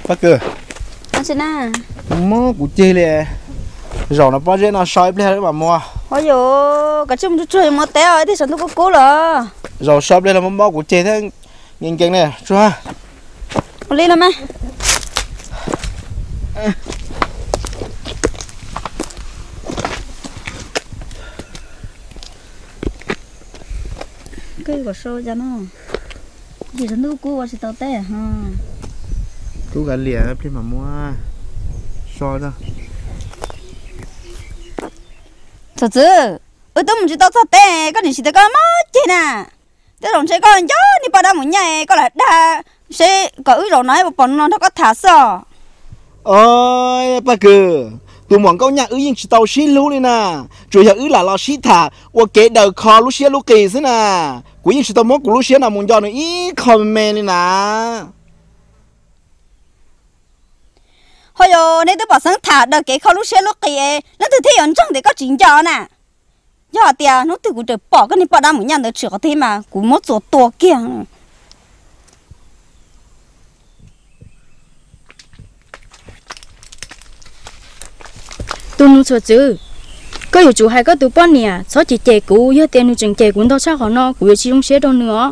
bác cơ anh xin à mua củ chê lẹ rồi nó bao giờ nó soi lên đấy mà mua ôi dồi cả chung chút chơi một té rồi thì sản xuất cố rồi rồi soi lên là mua bao củ chê thế nhìn keng này cho lên làm á cái của show cho nó gì sản xuất cố thì tao té ha cú gà lìa lên mà mua soi đó thật sự ở đâu mình chỉ tao sao té có gì chỉ tao có mất chứ nè thế rồi sẽ có gió đi vào đâu một nhà có là đa sẽ có ứ rồi nói một bọn nó có thả sao ôi bác cơ tụi mòn câu nhà ứ nhưng chỉ tao xí lú đi nè rồi giờ ứ là lo xí thả và kể đầu kho lú xía lú kỳ thế nè của nhưng chỉ tao mốt của lú xía nào muốn cho nó ý kho mè đi nè hồi giờ nếu tôi bảo sáng thả đầu kể kho lú xía lú kỳ nó từ thế ẩn trong để có chuyện cho nè giờ tiền nó từ của trời bỏ cái này bỏ ra một nhà được chữa thế mà cũng mất số to kia tôi nuôi sợ chứ có nhiều chủ hay có tụi bọn nè số chỉ chạy cũ giờ tiền nuôi chừng chạy cũng đâu sao họ nó cũng chỉ không xé đâu nữa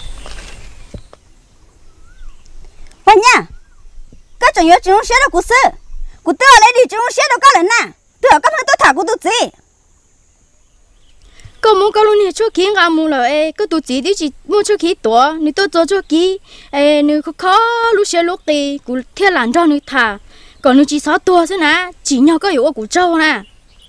vậy nha các trường hợp chỉ không xé đâu của sư của tôi lấy đi chỉ không xé đâu các lần nè tôi ở các nơi tôi thả của tôi gì có muốn có luôn nè cho kiến à muốn là ê có tụi chị đi chỉ muốn cho khí tổ nếu tôi cho cho khí ê nếu khó khó lúc xé lúc thì cũng theo làm cho nếu thả còn nếu chỉ sáu tua thế nè chỉ nhau có hiểu của châu nè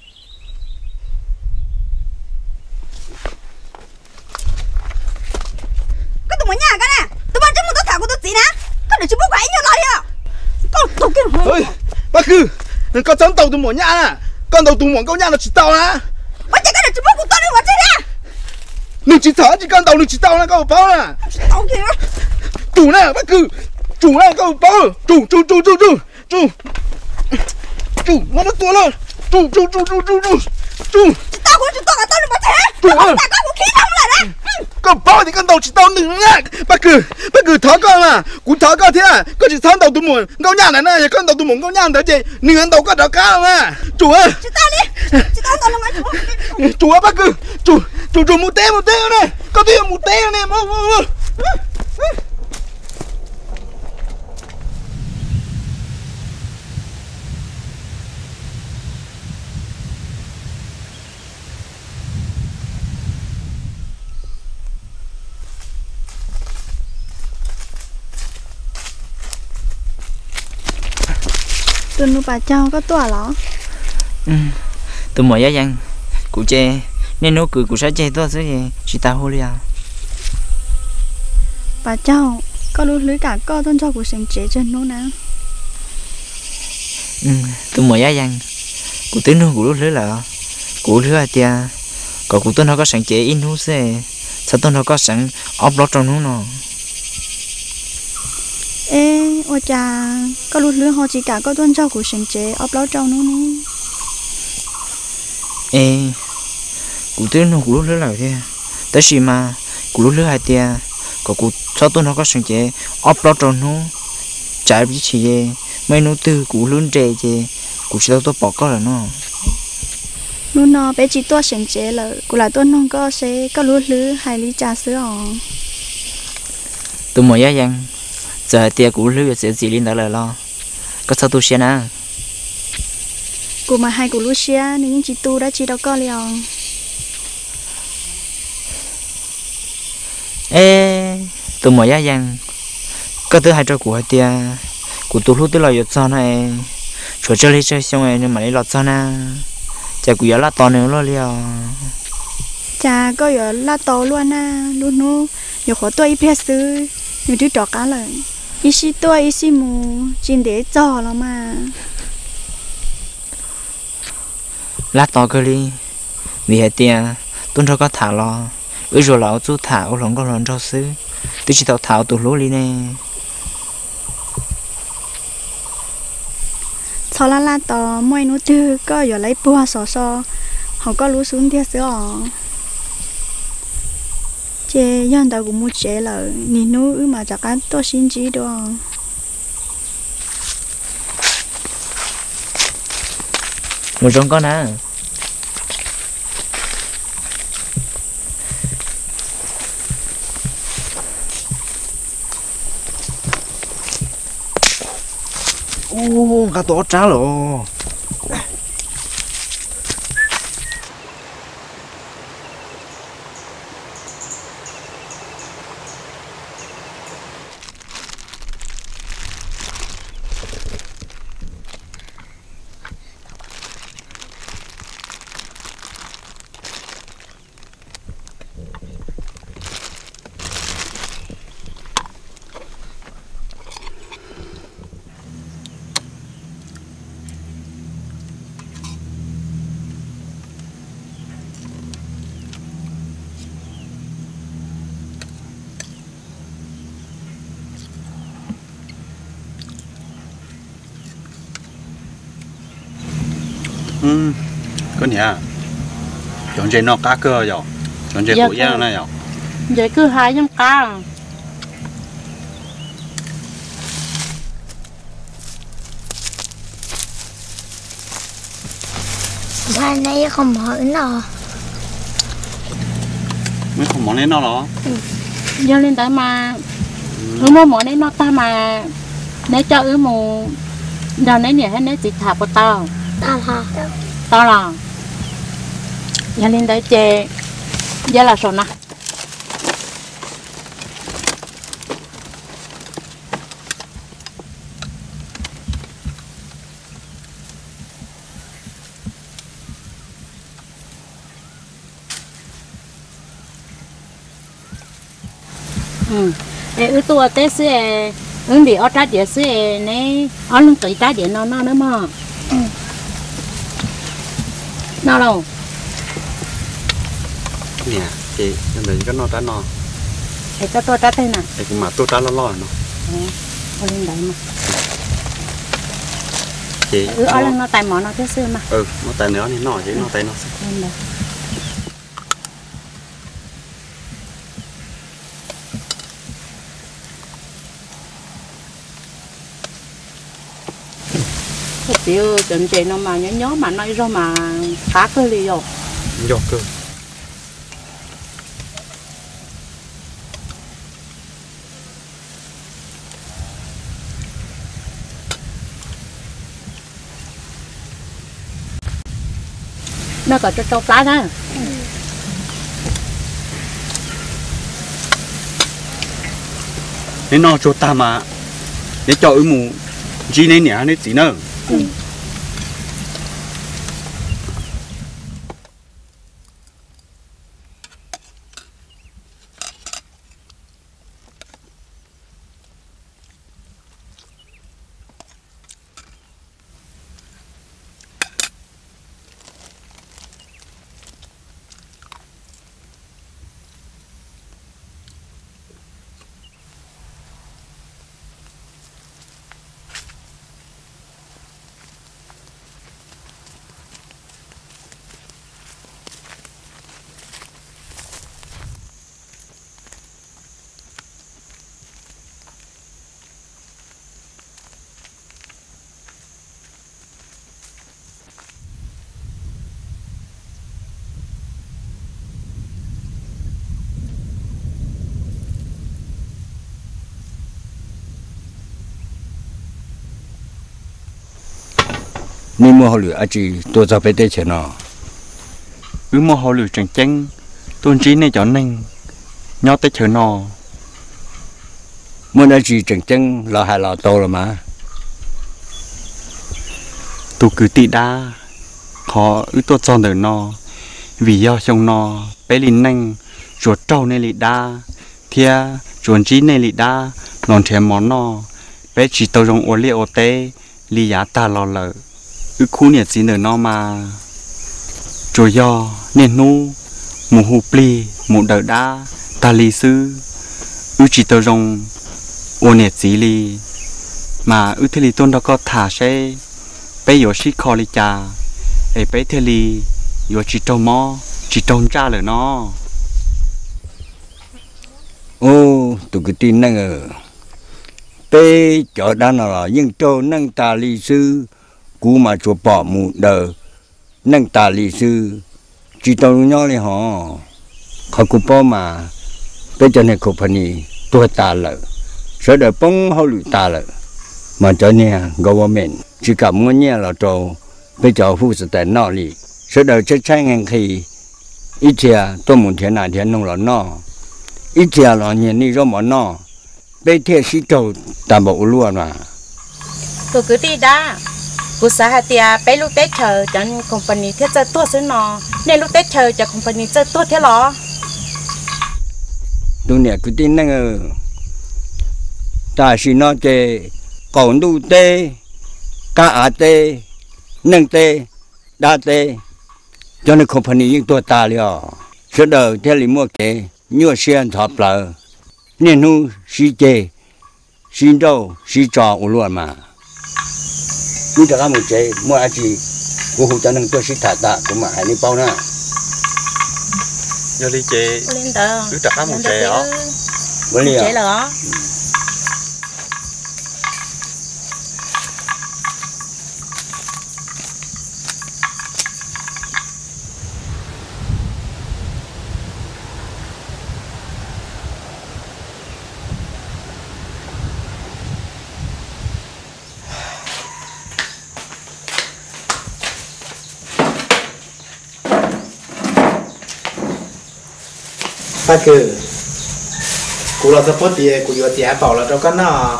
có tụi mình nhà cái nè tụi bạn chúng tôi thả của tôi gì nè có để chúng bố quậy nhau lo đi à con tụi kia ơi bác cứ con chấm tàu tụi mỏ nhà nè con tàu tụi mỏ câu nhà nó chỉ tàu nè bác chỉ cái để chúng bố của tôi đi mà chơi nè nương chỉ thở chỉ con tàu nương chỉ tàu nè con bao nè tàu kia chủ nè bác cứ chủ nè con bao chủ chủ chủ chủ chủ chủ chủ nó nó tua lên chủ chủ chủ chủ chủ chủ chủ tao cũng chỉ tao là tao đi mà chơi chủ ơi tao cũng khí không lại đấy con bao thì con tàu chỉ tàu nương nè bác cứ bác cứ thở con à cũng thở con thế à con chỉ thở tàu tụi mỏ câu nhà này nè con tàu tụi mỏ câu nhà đấy chị nương tàu có đào cá không à chủ ơi chỉ tao đi chỉ tao tao là mà chủ chủ ơi bác cứ chủ chủ chủ một té một té này có tiền một té này mà tôi nuôi bà châu có tua lỏ ừ tôi mở giá dân cụ chê nên nó cười cụ sẽ chê tôi thế gì chỉ ta hô liao bà châu có lúc lưới cả co tôi cho cụ xem chế chân nó nè ừ tôi mở giá dân cụ tính nó cụ lúc lưới là cụ lưới à tia còn cụ tôi nó có sẵn chế in hú xe sao tôi nó có sẵn ốp lót trong nó nó ê ôi cha có lúc lưới họ chỉ cả có tôi cho cụ xem chế ốp lót trong nó nè ê cụ tính nó cụ lúc lưới là thế tới khi mà cụ lúc lưới à tia còn cụ sao tôi nó có sẵn chế ốp lót trong nó trái bị chỉ về mấy nó từ cụ lớn trẻ chứ cụ sẽ tôi bỏ có là nó nó nó bé chỉ tôi xem chế là cụ là tôi không có sẽ có lúc lưới hay lý trà sữa à tôi mở giá dân giờ tia cụ lưới sẽ gì lên đó là lo có sao tôi sẽ na cụ mà hai cụ lúc xia nên chỉ tu đã chỉ đâu có liều ê tôi mở giá dân có thứ hai cho cụ hai tia cụ tôi lúc tôi lo giật sao này rồi chơi lấy chơi xong rồi nhưng mà lấy lọt sao na chả cụ giờ lá to nữa lo liều chả có giờ lá to luôn na luôn nu giờ khó tôi ít sư nhiều thứ trò cá lời ít xí tôi ít xí mù chỉ để cho là mà lá to cơ đi vì hai tia tôi cho có thả lo ở rồi lão chú thả ở lòng có lòng cho xứ tôi chỉ tao thảo tụi lúa đi nè sau lá lá to mỗi nút chứ có giờ lấy bùa sò sò họ có lúa xuống thiệt sữa chế dân ta cũng muốn chế là nhìn núi mà chắc ăn tôi xin chỉ được một trong con à ô cả tổ trả rồi ừ con nhà chọn chơi nó cá cơ rồi chọn chơi cổ giang này rồi vậy cứ hai trăm cá Ba này không hỏi nó mới không món đến nó đó do lên tới mà ừ mua món đấy nó ta mà nếu cho ứ mù giờ nấy nè hết nấy chỉ thả của tao tao hả tao là giờ lên tới chè giờ là sổ nè ừ ứ tua tết sẽ ứng đi ở trái địa sẽ nè ở lưng tụi trái địa nó nó nữa mà ừ nó đâu nè chị em mình có nó trái nó thì cho tôi trái thế nào thì mà tôi trái lo lo nó ừ ở lên đấy mà chị ừ ở lên nó tay mỏ nó thế xưa mà ừ nó tay nữa thì nó chứ nó tay nó lên đây tiêu chuẩn chế nó mà nhớ nhớ mà nói rồi mà cá cơ li rồi giọt cơ nó có cho cho cá đó nên nó cho ta mà để cho ứ mù chỉ nên nhả nên chỉ nữa ừ. nên mua họ lửa à chị tôi cho bé tê chén nó cứ mua họ lửa chẳng chăng tôi chỉ này cho nên nhau tới chờ nó mua đây chị chẳng chăng là hai là to rồi mà tôi cứ tị đa khó ứ tôi cho đời nó vì do trong nó bé linh nanh chuột trâu này lì đa thia chuột chỉ này lì đa lòn thèm món nó bé chỉ tao trong ô liê ô tê lì giá ta lo lợ ứ khu nhiệt gì đời nó mà rồi do nên nu mù hù pli mù đỡ đa ta lì sư ứ chỉ tao trong ô nhiệt gì lì mà ứ thế lì tôn đó có thả xe bé yếu sĩ khó lì cha ấy bé thế lì yếu chỉ trâu mò chỉ trâu cha lời nó ô tụi cái tin năng ở bé chỗ đó là nhưng trâu năng ta lì sư cú mà chùa bỏ mù đờ nâng tà lý sư chỉ tao nhau này họ họ cũng bỏ mà bây giờ này company tôi tà lợ sợ đời bông họ lụi tà lợ mà cho nên government chỉ cả muốn nghe là trâu bây giờ phụ sự tại nọ lì sợ đời chết cháy ngang khi ít chia tôi muốn thế nào thế nông là nọ ít chia là nhìn đi rồi mà nọ bây thế sĩ trâu tạm bảo luôn mà tôi cứ đi đã cô xã hạt tia bé lúc tết chờ cho company thiết cho tôi xứ nọ nên lúc tết chờ cho company cho tôi thế lo tôi nè cứ tin năng ta chỉ nói về còn đủ tê cả tê nâng tê đa tê cho nên company những tôi ta liền sau đó theo lý mua cái nhiều xe thọp lờ nên nu xí chê xí đâu xí trò u luôn mà như là một chế mua ai chỉ cô hỗ trợ nâng tôi xí thả tạ cũng mà hay đi bao na giờ đi chế cứ trả một chế đó vấn đề chế là ta cứ cú là support thì cú vừa trả bảo là đâu có nó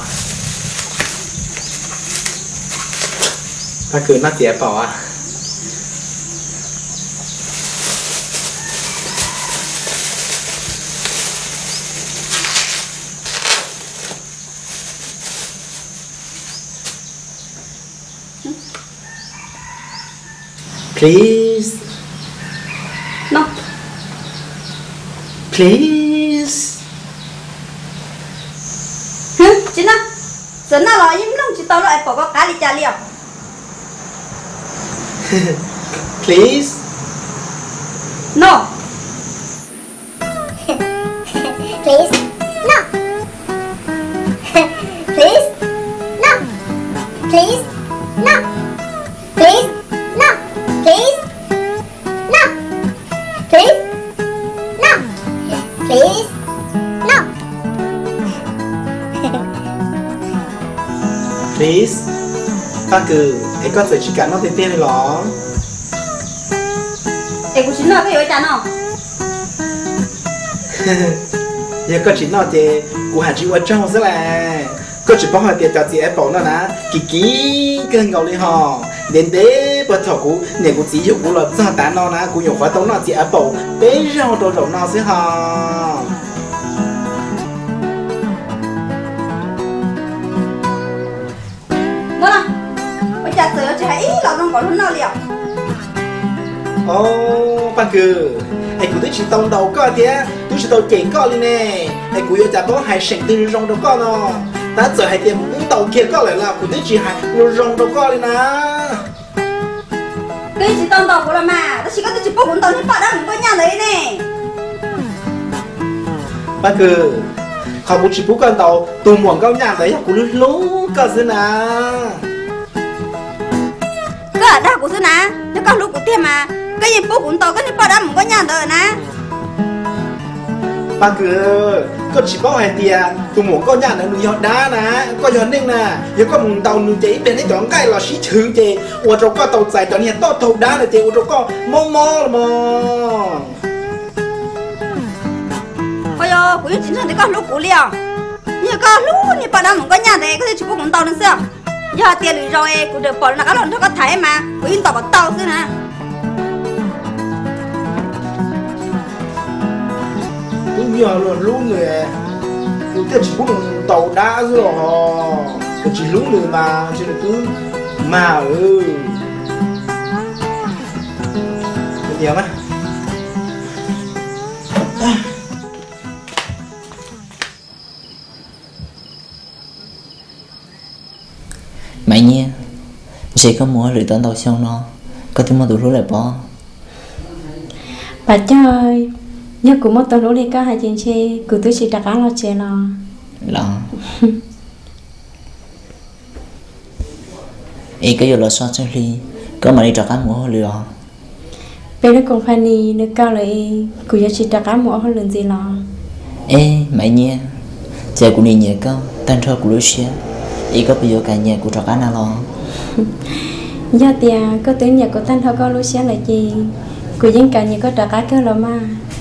ta cứ nó trả bảo à please no please hứ chị nào giờ nào là im lặng chị tao lại bỏ có cá đi trả liệu please no Please, no. Please, no. Please, no. Please, no. Please, no. Please, no. Please, no. please ta cứ ấy có thể chỉ cả nó tên tên này lỏ em cũng chỉ nói cái gì vậy nó giờ có chỉ nói thì của hạt chỉ ở trong rất là có chỉ bảo hỏi tiền cho chị Apple nó nè kỳ kỳ cái ngầu đi họ đến đấy bắt đầu cũng nếu cũng chỉ dùng cũng là cho tán nó nè cũng dùng hóa tông nó chị Apple bé rau đồ đồ nó sẽ họ nó là bây giờ giờ chỉ hay là không có luôn nào liệu ô ba cứ anh cũng chỉ tông đầu có thế tôi chỉ tông chén có đi nè anh cũng yêu có hai sừng từ rong đâu có nó ta giờ hai tiền muốn tàu kia có lại là cũng chỉ hai rong đâu có đi nè cái chỉ tông đầu của là mà tôi chỉ có tôi chỉ bốc cuốn tàu như bạn đang có nhà đấy nè ba cứ không muốn chỉ bốc con tàu tôi muốn cao nhà đấy cũng lú có gì nè cái ở đâu của tôi nè nó có lúc của tiền mà cái gì bốc cuốn tàu cái gì bạn đang có nhà đấy nè ba cứ có chỉ bảo hai tiền tôi muốn có nhà nó nuôi giọt đá nè có giọt nên nè giờ có muốn tàu nuôi chế bên ấy chọn cái là xí chữ chế ở trong có tàu dài chọn hiện to tàu đá là chế ở trong có mò mò mà ôi yo của chính xác thì có lúc của liao như có lúc như bạn đang có nhà đấy có thể chụp cuốn tàu nữa sao giờ tiền lười rồi của được bỏ là cái lần nó có thấy mà của in tàu có tàu thế nè cũng nhờ luôn luôn người tôi tiếc chỉ có tàu đá rồi họ chỉ lúc người mà chỉ được cứ mà ừ nhiều mà mày nha sẽ có mua lựa tận tàu xong nó có thể mua tủ lúa lại bỏ bà chơi nhớ cũng mất tao đi có hai chuyện chi cứ tôi chỉ đặt áo lo chè lo lo ý cái giờ lo sao chơi đi có mà đi đặt áo mua lừa bây giờ company nước cao lại cụ giờ chỉ trả cả một hơn lần gì lo ê mày nhé giờ cụ đi nhẹ cơ tan thơ của Lucia ý có bây giờ cả nhà của trò cá nào lo giờ thì có tiếng nhà của tan thơ con Lucia là gì cụ dân cả nhà có trả cả cơ lo mà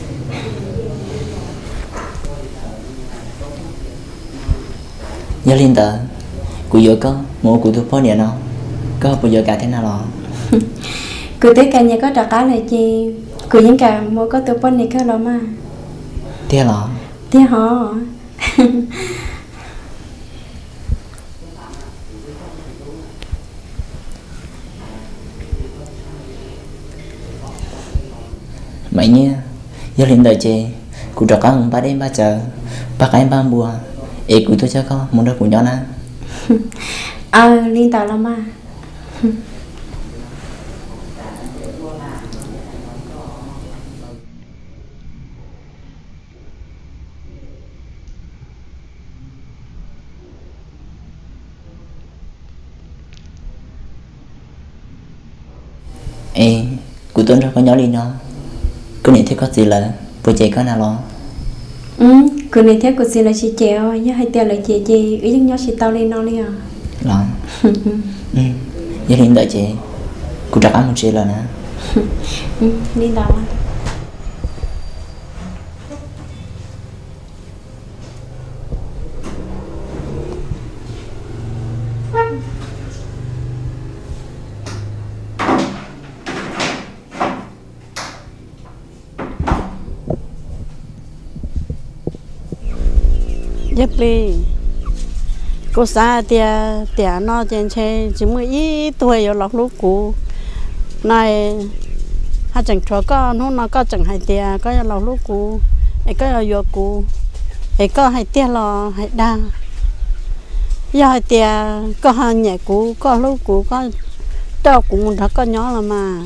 giờ liên tờ cụ giờ có mua cụ thu phó điện nào có bây giờ cả thế nào lo cụ tới cả nhà có trả cả là gì cụ dân cả mua có thu phó này cơ lo mà thế lo thế họ mày nhé giờ liên đời chê cụ trò cá ba đêm ba chờ ba cái ba bùa ê cụ tôi cho con muốn được cụ nhỏ nè ờ liên tàu lắm mà ê cụ tôi cho con nhỏ đi nó cứ này thấy có gì là bữa chạy có nào lo ừ cứ này thấy có gì là chị chèo nhớ hay tiền là chị chị ý những nhỏ chị tao lên nó đi à lo ừ giờ hiện tại chị cụ đặt ăn một chị là nè ừ đi đâu à giúp đi cô xa tia tia nó trên xe chỉ mới ít tuổi rồi lọc lúc cũ này hai chẳng cho có nó nó có chẳng hai tia có lọc lúc cũ ấy có là vô cũ ấy có hai tia lò hai đa giờ hai tia có hai nhẹ cũ có lúc cũ có đâu cũng đã có nhỏ là mà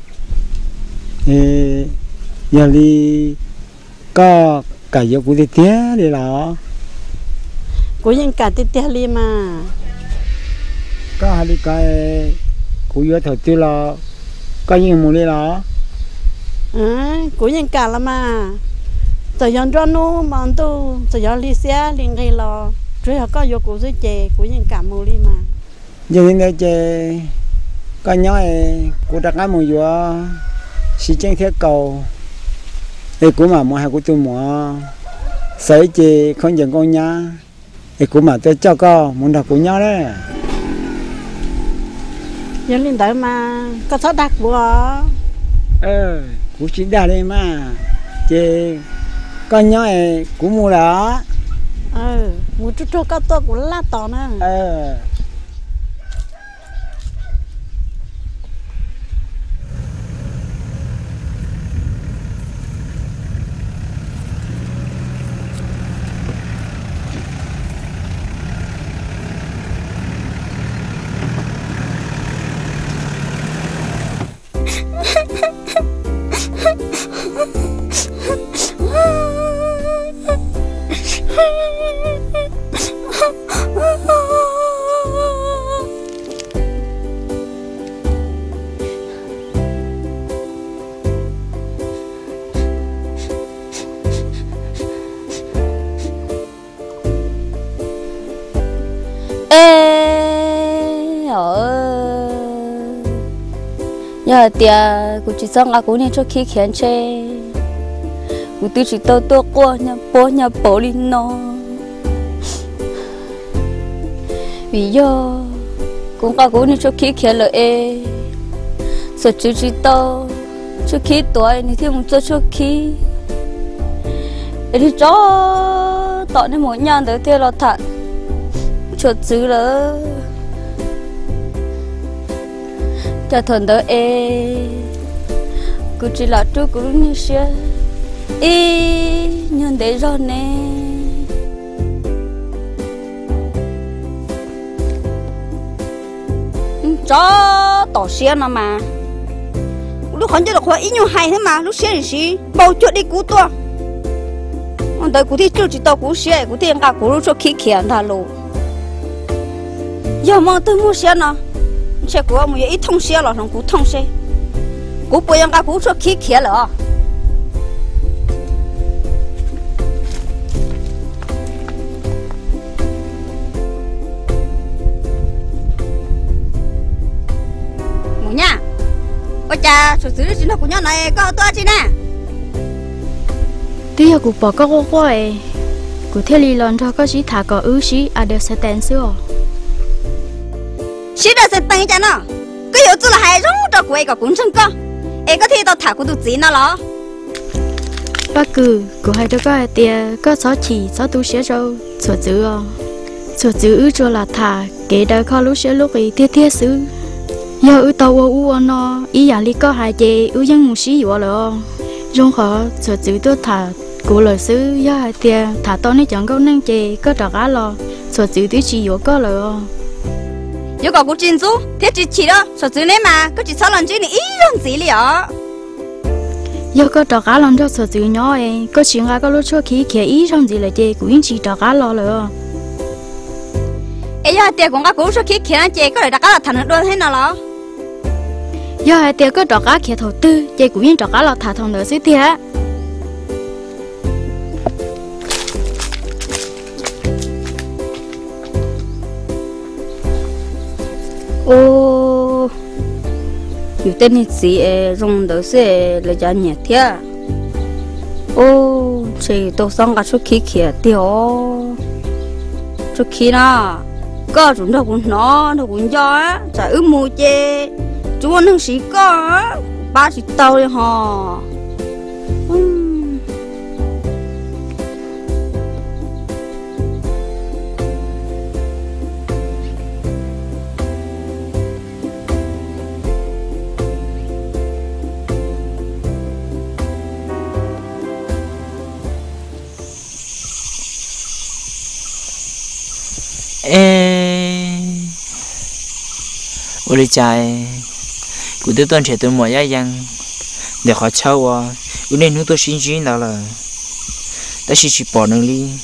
ê giờ đi có cả giờ cũ thì tía đi là cô dân cả tít tía li mà có hai đi cái cô giờ thời tiết là có những mùa đi là à cô dân cả là mà từ dân cho nó mà tu từ giờ li xe liền gây lo rồi họ có vô cô dưới chè cô dân cả mùa li mà giờ hiện tại chè có nhỏ ấy cô đặt cái mùa vừa xí chén thiết cầu thì cô mà mua hai cô tôi mua sấy chè không dừng con nhá thì cũng mà tôi cho con muốn đọc của nhau đấy giờ lên tới mà có thất đặc bùa ờ cũng chỉ đa đây mà chị con nhau này cũng mua đó ờ mua chút chút có tôi cũng lá to nữa ờ giờ tia cụ chỉ xong à cụ nên cho khí khiển che cụ tự chỉ tao tao qua nhà bố nhà bố đi nó vì do cũng có cụ nên cho khí khiển lợi e sợ chỉ chỉ tao cho khí tuổi này thì muốn cho cho khí đi cho tao nên mỗi nhà tới theo là thật cho chữ là cho thằng đó e cứ chỉ là chú cứ như xe e nhưng để rồi nè cho tỏ xe nó mà lúc còn chưa được khóa ít nhiều hay thế mà lúc xe thì xí bao chuyện đi cú to ông tới cú thì chưa chỉ tao cú xe cú thì anh cả cú lúc cho khí khiển thà lù giờ mà tôi mua xe nó xe của ông ấy ít thông xe là thằng cú thông xe cú bồi yang cái cú cho khí kia rồi mù nha ôi cha số xử lý nó của nhau này có to chứ nè tuy là cụ bỏ có quá quá ấy cụ theo lý luận cho có chỉ thả có ưu sĩ à đều sẽ tên xưa sĩ đều sẽ tên cho nó cứ hiểu chú là hay rong cho cụ ấy có cũng chân cơ ấy có thể tao thả cụ tụt gì nó lo bác cử cụ hay đâu có ai tiền có sáu chỉ sáu tu sửa rồi sửa chữ à sửa chữ ưu cho là thả kể đời khó lúc sửa lúc ấy thiết thiết xứ giờ ưu tàu ưu ưu nó ý giả lý có hai chế ưu dân một sĩ yếu rồi rong khó sửa chữ tôi thả cụ lời xứ do hai tiền thả to nên chẳng có năng chế có trò cá lo sửa chữ tôi chỉ yếu có rồi nếu có cụ chính chú thế chỉ chỉ đó sửa chữ này mà cứ chỉ sáu lần chứ này ý rằng gì liền giờ có trò cá lần cho sửa chữ nhỏ ấy có chuyện ra có lúc cho khí kia ý rằng gì là chế cụ chỉ trò cá lo rồi ấy giờ tiền cũng có cụ cho khí kia chế có thể đặt cá là thành đôi thế nào lo giờ hai tiền có trò cá kia đầu tư chế cụ trò cá là thả thằng nữa xứ tiền ôอยู่เต้นนี่สิเอรงเดอเสเลยจะเนี่ยเทียโอ้ใช่ตัวสองกับชุดขี้เขียเดียวชุดขี้น่ะก็จุดดอกกุนน้อดอกกุนย้อยจะอึ้มมูเจจุดนึงสีก็ป้าสีเตาเลยฮะ ê ôi đi chạy cụ tôi tuần trẻ tôi mua giá dân để họ châu à ôi nên chúng tôi xin chuyện đó là ta chỉ chỉ bỏ nâng đi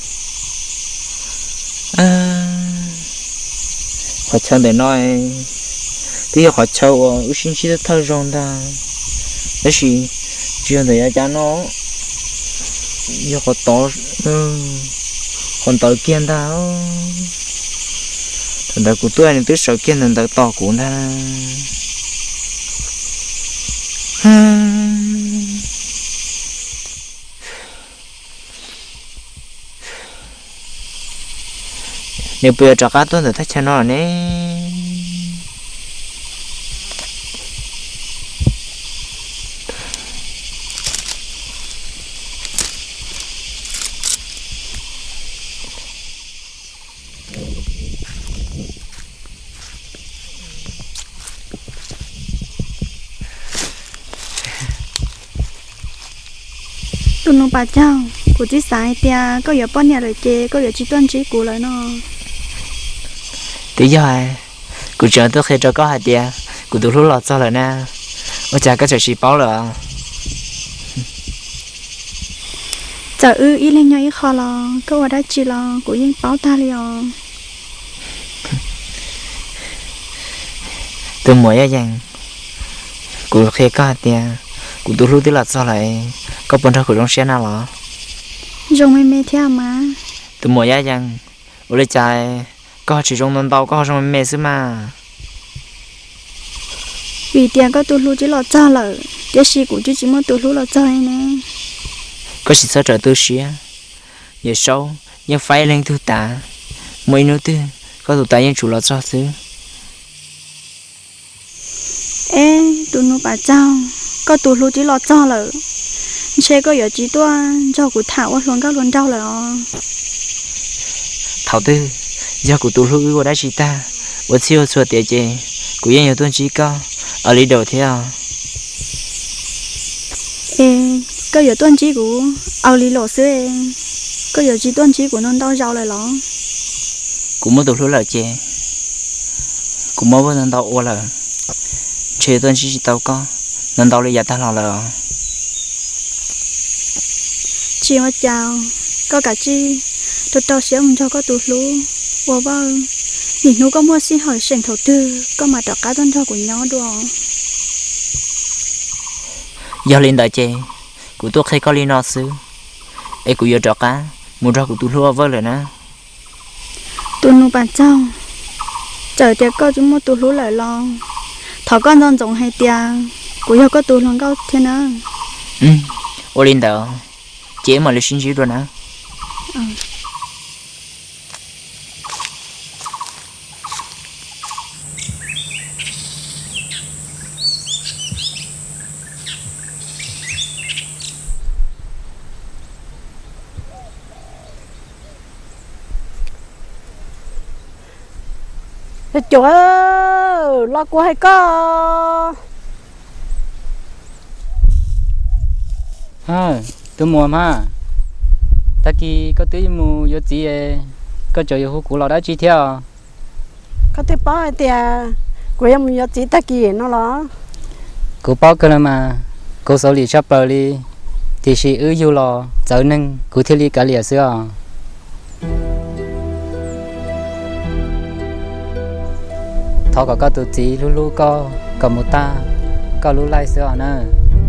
à họ châu để nói thì họ châu à ôi xin chuyện thơ rong ta ta chỉ chuyện để giá giá nó giờ họ to còn tới kiên ta thằng ta của tôi anh tới sợ kiên thằng ta to của ta nếu bây giờ cho cá tôi thì thấy cho nó nè tụi nó bà cháu của chị sai tia có giờ bao nhiêu rồi chị có giờ chị tuân chỉ của lại nó tí giờ à cụ chờ tôi khi cho có hai tia cụ tụi lúc lọt sao lại nè ôi chả có chờ chị báo rồi giờ ư ý lên nhau ý khó lo có ở đây chị lo của yên báo ta liền tôi mới ra rằng cụ khi có hai tia cụ tụi lúc tí lọt sao lại có bên trong khẩu trong xe nào đó dùng mê mê theo mà tôi mới ra rằng ôi lấy trái có chỉ trong non tàu có trong mê xứ mà vì tiền có tụi lúc chỉ lo cho lợ cái gì của chú chỉ muốn tụi lúc lo cho này nè có chỉ sợ trở tôi xía giờ sau giờ phải lên thu tả mấy nữa tư có tụi taยังchủ lo cho xứ ê tụi nó bà cháu có tụi lúc chỉ lo cho lợ xe có giờ chỉ toan cho cụ thảo luôn các luôn đau là thảo tư giờ cụ tụi lúc của đã chỉ ta ở siêu suốt tiền chơi cụ yên nhiều tuần chỉ có ở lý đầu thế à ê có giờ tuần chỉ của ở lý lộ xưa ê có giờ chỉ tuần chỉ của nó đau rau lại lo cụ muốn tụi lúc là chơi cụ muốn với nó đau ô là chơi tuần chỉ chỉ tao có nó đau lấy giá ta lo là chị hoa chào có cả chi tôi tao sẽ không cho có tụt lú wow bao nhìn nó có mua xin hỏi sành thầu tư có mà đọc cá tôn cho của nhau đùa giờ lên đợi chơi của tôi khi có lên nó xứ ấy của giờ trọ cá muốn ra của tôi lúa với rồi nè tôi nu bạn cháu trời tiệc có chúng mua tôi lúa lại lo thọ con don giống hay tiệc của giờ có tôi lòng cao thiên á ừ ô lên đợi chế mà lấy xin chữ rồi nè Chúa lo qua hay có ha tôi mua mà ta kia có tiếng mua vô gì có chỗ yêu của lo đã chi theo có tiếng bao thì của em mua gì ta kia nó lo cô bao cái mà cô xử lý sắp bờ đi thì chỉ ứ yêu lo giờ nên cô thiết lý cả liền xưa thọ có có tụi chị lu lu có có một ta có lu lại xưa nữa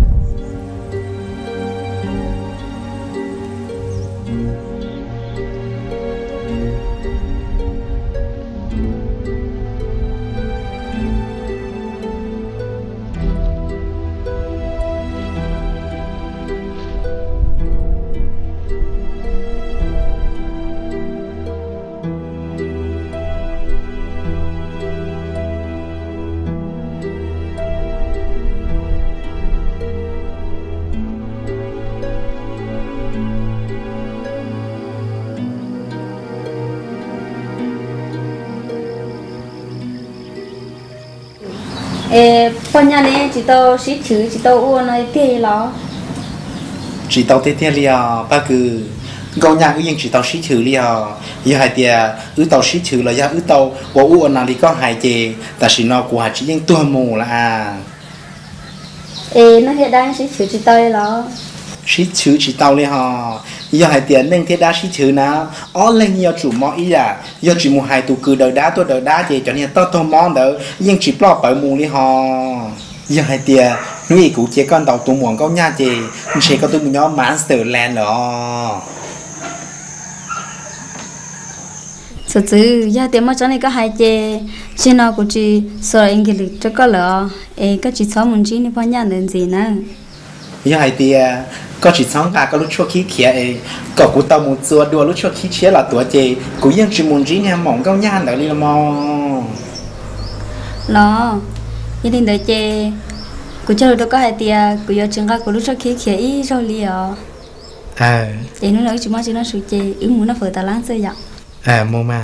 ê con nhà này chỉ tao xí chữ chỉ tao uôn này thế lo chỉ tao thế thế liền ba cứ gạo nhà cứยังchỉ tao xí chữ liền giờ hai tia ứ tao xí chữ là giờ ứ tao và uôn nào đi có hai chèแต่สินอกูหาchỉยังตัวหมูละอ่ะ ê nó hiện đang xí chữ chỉ tao lo xí chữ chỉ tao liền ha giờ hai tia nên thế đã xí chữ nào ó lên giờ chủ mò ý à giờ chỉ một hai tụ cứ đợi đá tôi đợi đá chè cho nên tao tao mò đỡยังchỉ bỏ bởi mù liền ha giờ hai tia nuôi cụ chế con đầu tụ muộn câu nha chè chế có tụ mình nhóm Masterland đó thật sự giờ tiền mà cho này có hai chè trên nó cũng chỉ sợ anh cái lịch cho có lỡ ê có chỉ sáu muốn chỉ nên bao nhiêu đến gì nữa giờ hai tia có chỉ sống cả có lúc chua khí khía ấy có cụ tao muốn xua đùa lúc chua khí khía là tuổi chè cụ yên chỉ muốn chỉ nhà mỏng câu nha đỡ đi là mò lo gia đình đợi chè cụ chơi đâu có hai tia cụ giờ trường ra cụ lúc chua khí khía ít rồi liền à để nó nói chỉ muốn chỉ nó sụt chè ứng muốn nó phơi ta láng sơi vậy à mô mà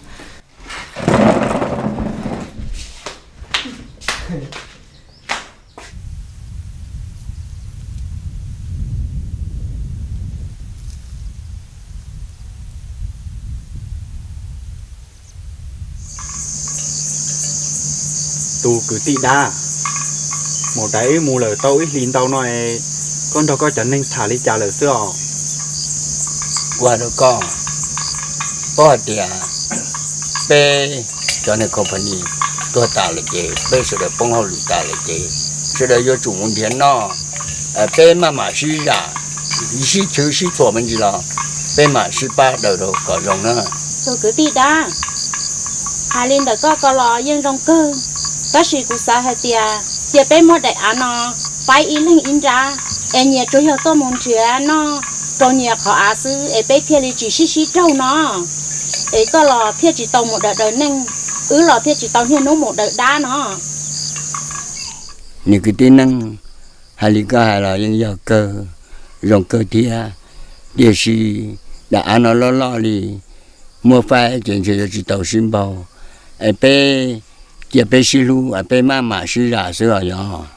tu cứ tị đa một đấy mù lờ tao ít lín tao nói con đâu có trở nên thả đi trả lời xưa qua đó con bỏ tiền bé cho nên company tôi trả lại chị bé sẽ được bông hậu trả lại chị sẽ được do chủ muốn tiền nó bé mà mà suy ra suy chữ suy错mình gì là bé mà suy ba đầu đầu có rồng nữa tôi cứ đi đã hai lên đã có có lo yên rong cơ bác sĩ của xã hay tia tia bé mua đại ăn nó phải in lên in ra em nhà tôi hiểu tôi muốn chuyện nó trong nhà họ à sư em bé phía đi chỉ xí xí trâu nó em có lo phía chỉ tàu một đợt đời nên ứ lo phía chỉ tàu hiện nó một đợt đá nó những cái tin năng hai lý ca là những giờ cơ rong cơ tia địa sĩ đã ăn nó lo lo đi mua phải chuyện chuyện chỉ tàu xin bao em bé giờ bé xí lu em bé má má xí ra xí rồi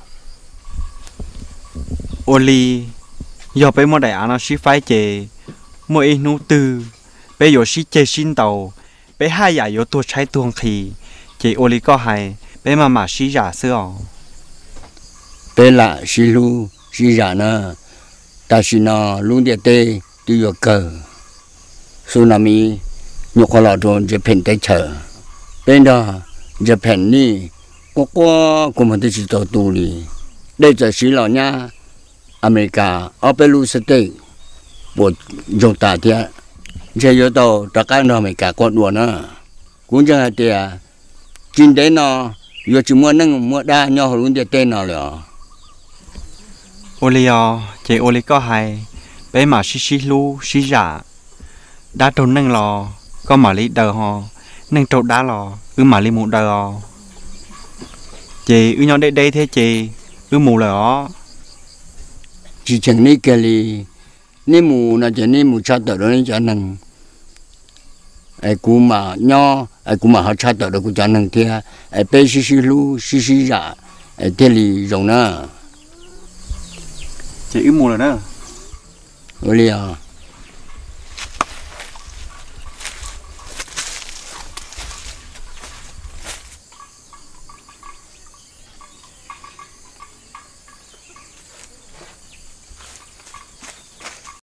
Oli giờ bé mua đại ăn nó xí phải chè mua ít nụ từ bé giờ xí chè xin tàu bé hai giả giờ tôi trái tuồng khí chè Oli có hay bé mà mà xí giả xưa bé là xí lu xí giả nữa ta xí nó luôn địa tê đi vào cờ tsunami nhục họ lọt rồiจะเป็นได้เฉยเป็นđóจะเป็นนี่ก็ก็ก็มันจะจิตตัวตุลีได้จะสีเหล่านี้ America ở Peru State bộ dùng ta thì giờ giờ tàu tất cả nó America còn đuổi nữa cũng chẳng hạn thì chính đấy nó giờ chỉ mua nâng mua đa nhau luôn để tên nó rồi Olio chị Oli có hay bé mà xí xí lu xí giả đã trâu nâng lò có mà lý đờ họ nâng trâu đá lò ư mà lý mù đờ họ chị ư nhau đây đây thế chị ư mù là ó chỉ chẳng ní cái li ní mù là chỉ ní mù chát tờ đó ní chả nâng ai cú mà nho ai cú mà họ chát tờ đó cú chả nâng kia ai bé xí xí lu xí xí giả ai thế li rồng nữa chị ư mù là nữa Olio